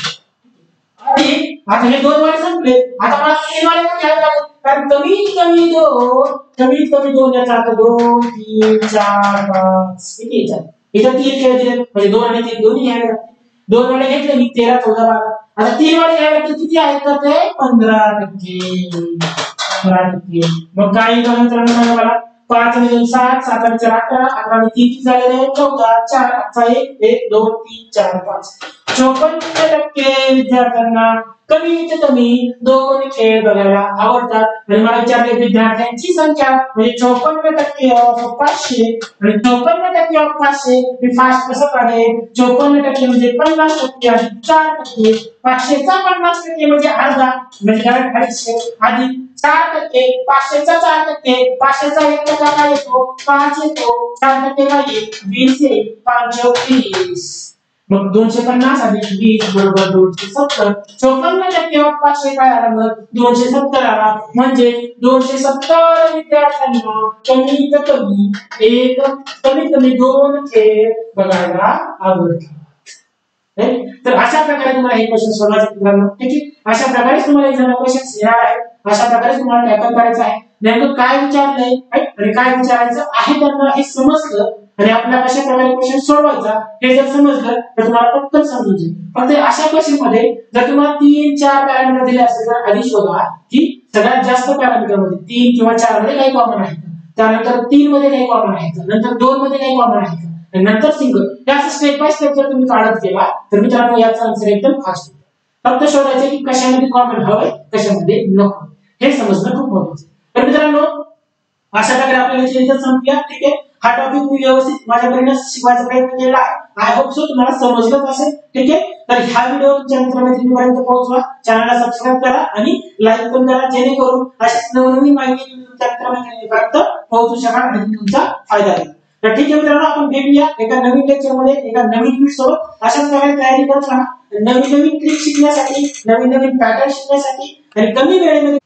आणि आता हे दोन वाले संपले, आता मला तीन वाले पण घ्यावे लागेल. कारण कमीत कमी दोन कमीत कमी दोन याचा अर्थ दोन तीन चार पाच किती येतात? इथं तीन खेळ दिले म्हणजे दोन आणि तीन दोन्ही घ्यावे लागतील. दोन वाले घेतले मी तेरा चौदा बारा. आता तीन वाले घ्यावे लागतील किती आहेत तर ते पंधरा टक्के पंधरा टक्के. मग काही मित्रांनो सांगा मला, पाच आणि दोन सात सात आणि चार अकरा अकरा आणि तीन किती झाले चौदा चार अकरा एक एक दोन तीन चार पाच. चोपन्न टक्के विद्यार्थ्यांना कमीत कमी दोन खेळ बघायला आवडतात. आणि मला विचारले विद्यार्थ्यांची संख्या म्हणजे चोपन्न टक्के ऑफ पाचशे आणि चोपन्न टक्के ऑफ पाचशे मी फास्ट कसं काढेल? चोपन्न टक्के म्हणजे पन्नास टक्के अधिक चार टक्के पाचशेचा पन्नास टक्के म्हणजे अर्धा म्हणजे अडीचशे अधिक चार टक्के पाचशेचा चार टक्के पाचशेचा एक टक्का काय येतो? पाच येतो. चार टक्के काय येईल? वीस येईल. पाच वीस. मग दोनशे पन्नास अधिक वीस बरोबर दोनशे सत्तर. चोपन्न टक्के पाचशे काय आला? मग दोनशे सत्तर आला. म्हणजे दोनशे सत्तर विद्यार्थ्यांना कमीत कमी एक कमीत कमी दोन खेळ बघायला आवडतात. तर अशा प्रकारे तुम्हाला हे क्वेश्चन सोडवायचे मित्रांनो. ठीक आहे, अशा प्रकारे तुम्हाला एक्झाम क्वेश्चन येणार आहे. अशा प्रकारे तुम्हाला टॅकल करायचं आहे. नेमकं काय विचारलंय आणि काय विचारायचं आहे त्यांना हे समजलं आणि आपल्याला कशा प्रकारे क्वेश्चन सोडवायचा हे जर समजलं तर तुम्हाला पटकन समजून जाईल. फक्त अशा क्वेश्चन मध्ये जर तुम्हाला तीन चार पॅरामीटर दिले असेल तर आधी शोधा की सगळ्यात जास्त पॅरामीटर मध्ये तीन किंवा चार मध्ये काही कॉमन आहे का, त्यानंतर तीन मध्ये काही कॉमन आहे का, नंतर दोन मध्ये काही कॉमन आहे का, आणि नंतर सिंगल. हे असं स्टेप बाय स्टेप जर तुम्ही काढत गेला तर मित्रांनो याचा आन्सर एकदम फास्ट येतो. फक्त शोधायचे की कशामध्ये कॉमन हवंय कशामध्ये नको हे समजणं खूप महत्त्वाचं आहे. तर मित्रांनो अशा प्रकारे आपल्याला इथं संपल्या. ठीक आहे, हा टॉपिक मी व्यवस्थित माझ्याकडे शिकवायचा प्रयत्न केला आहे. आय होप सो तुम्हाला समजलंच असेल. ठीक आहे, तर हा व्हिडिओ तुमच्या मित्रमैत्रिणींपर्यंत पोहोचवा, चॅनलला सबस्क्राइब करा आणि लाईक पण करा जेणेकरून अशीच नवनवीन माहिती तुमच्या मित्रमैत्रिणींपर्यंत पोहोचू शकाल आणि तुमचा फायदा होईल. तर ठीक आहे मित्रांनो, आपण भेटूया एका नवीन लेक्चर मध्ये एका नवीन व्हिडिओ सोबत. अशाच प्रकारे तयारी करत राहा नवीन नवीन ट्रिक शिकण्यासाठी, नवीन नवीन पॅटर्न शिकण्यासाठी आणि कमी वेळेमध्ये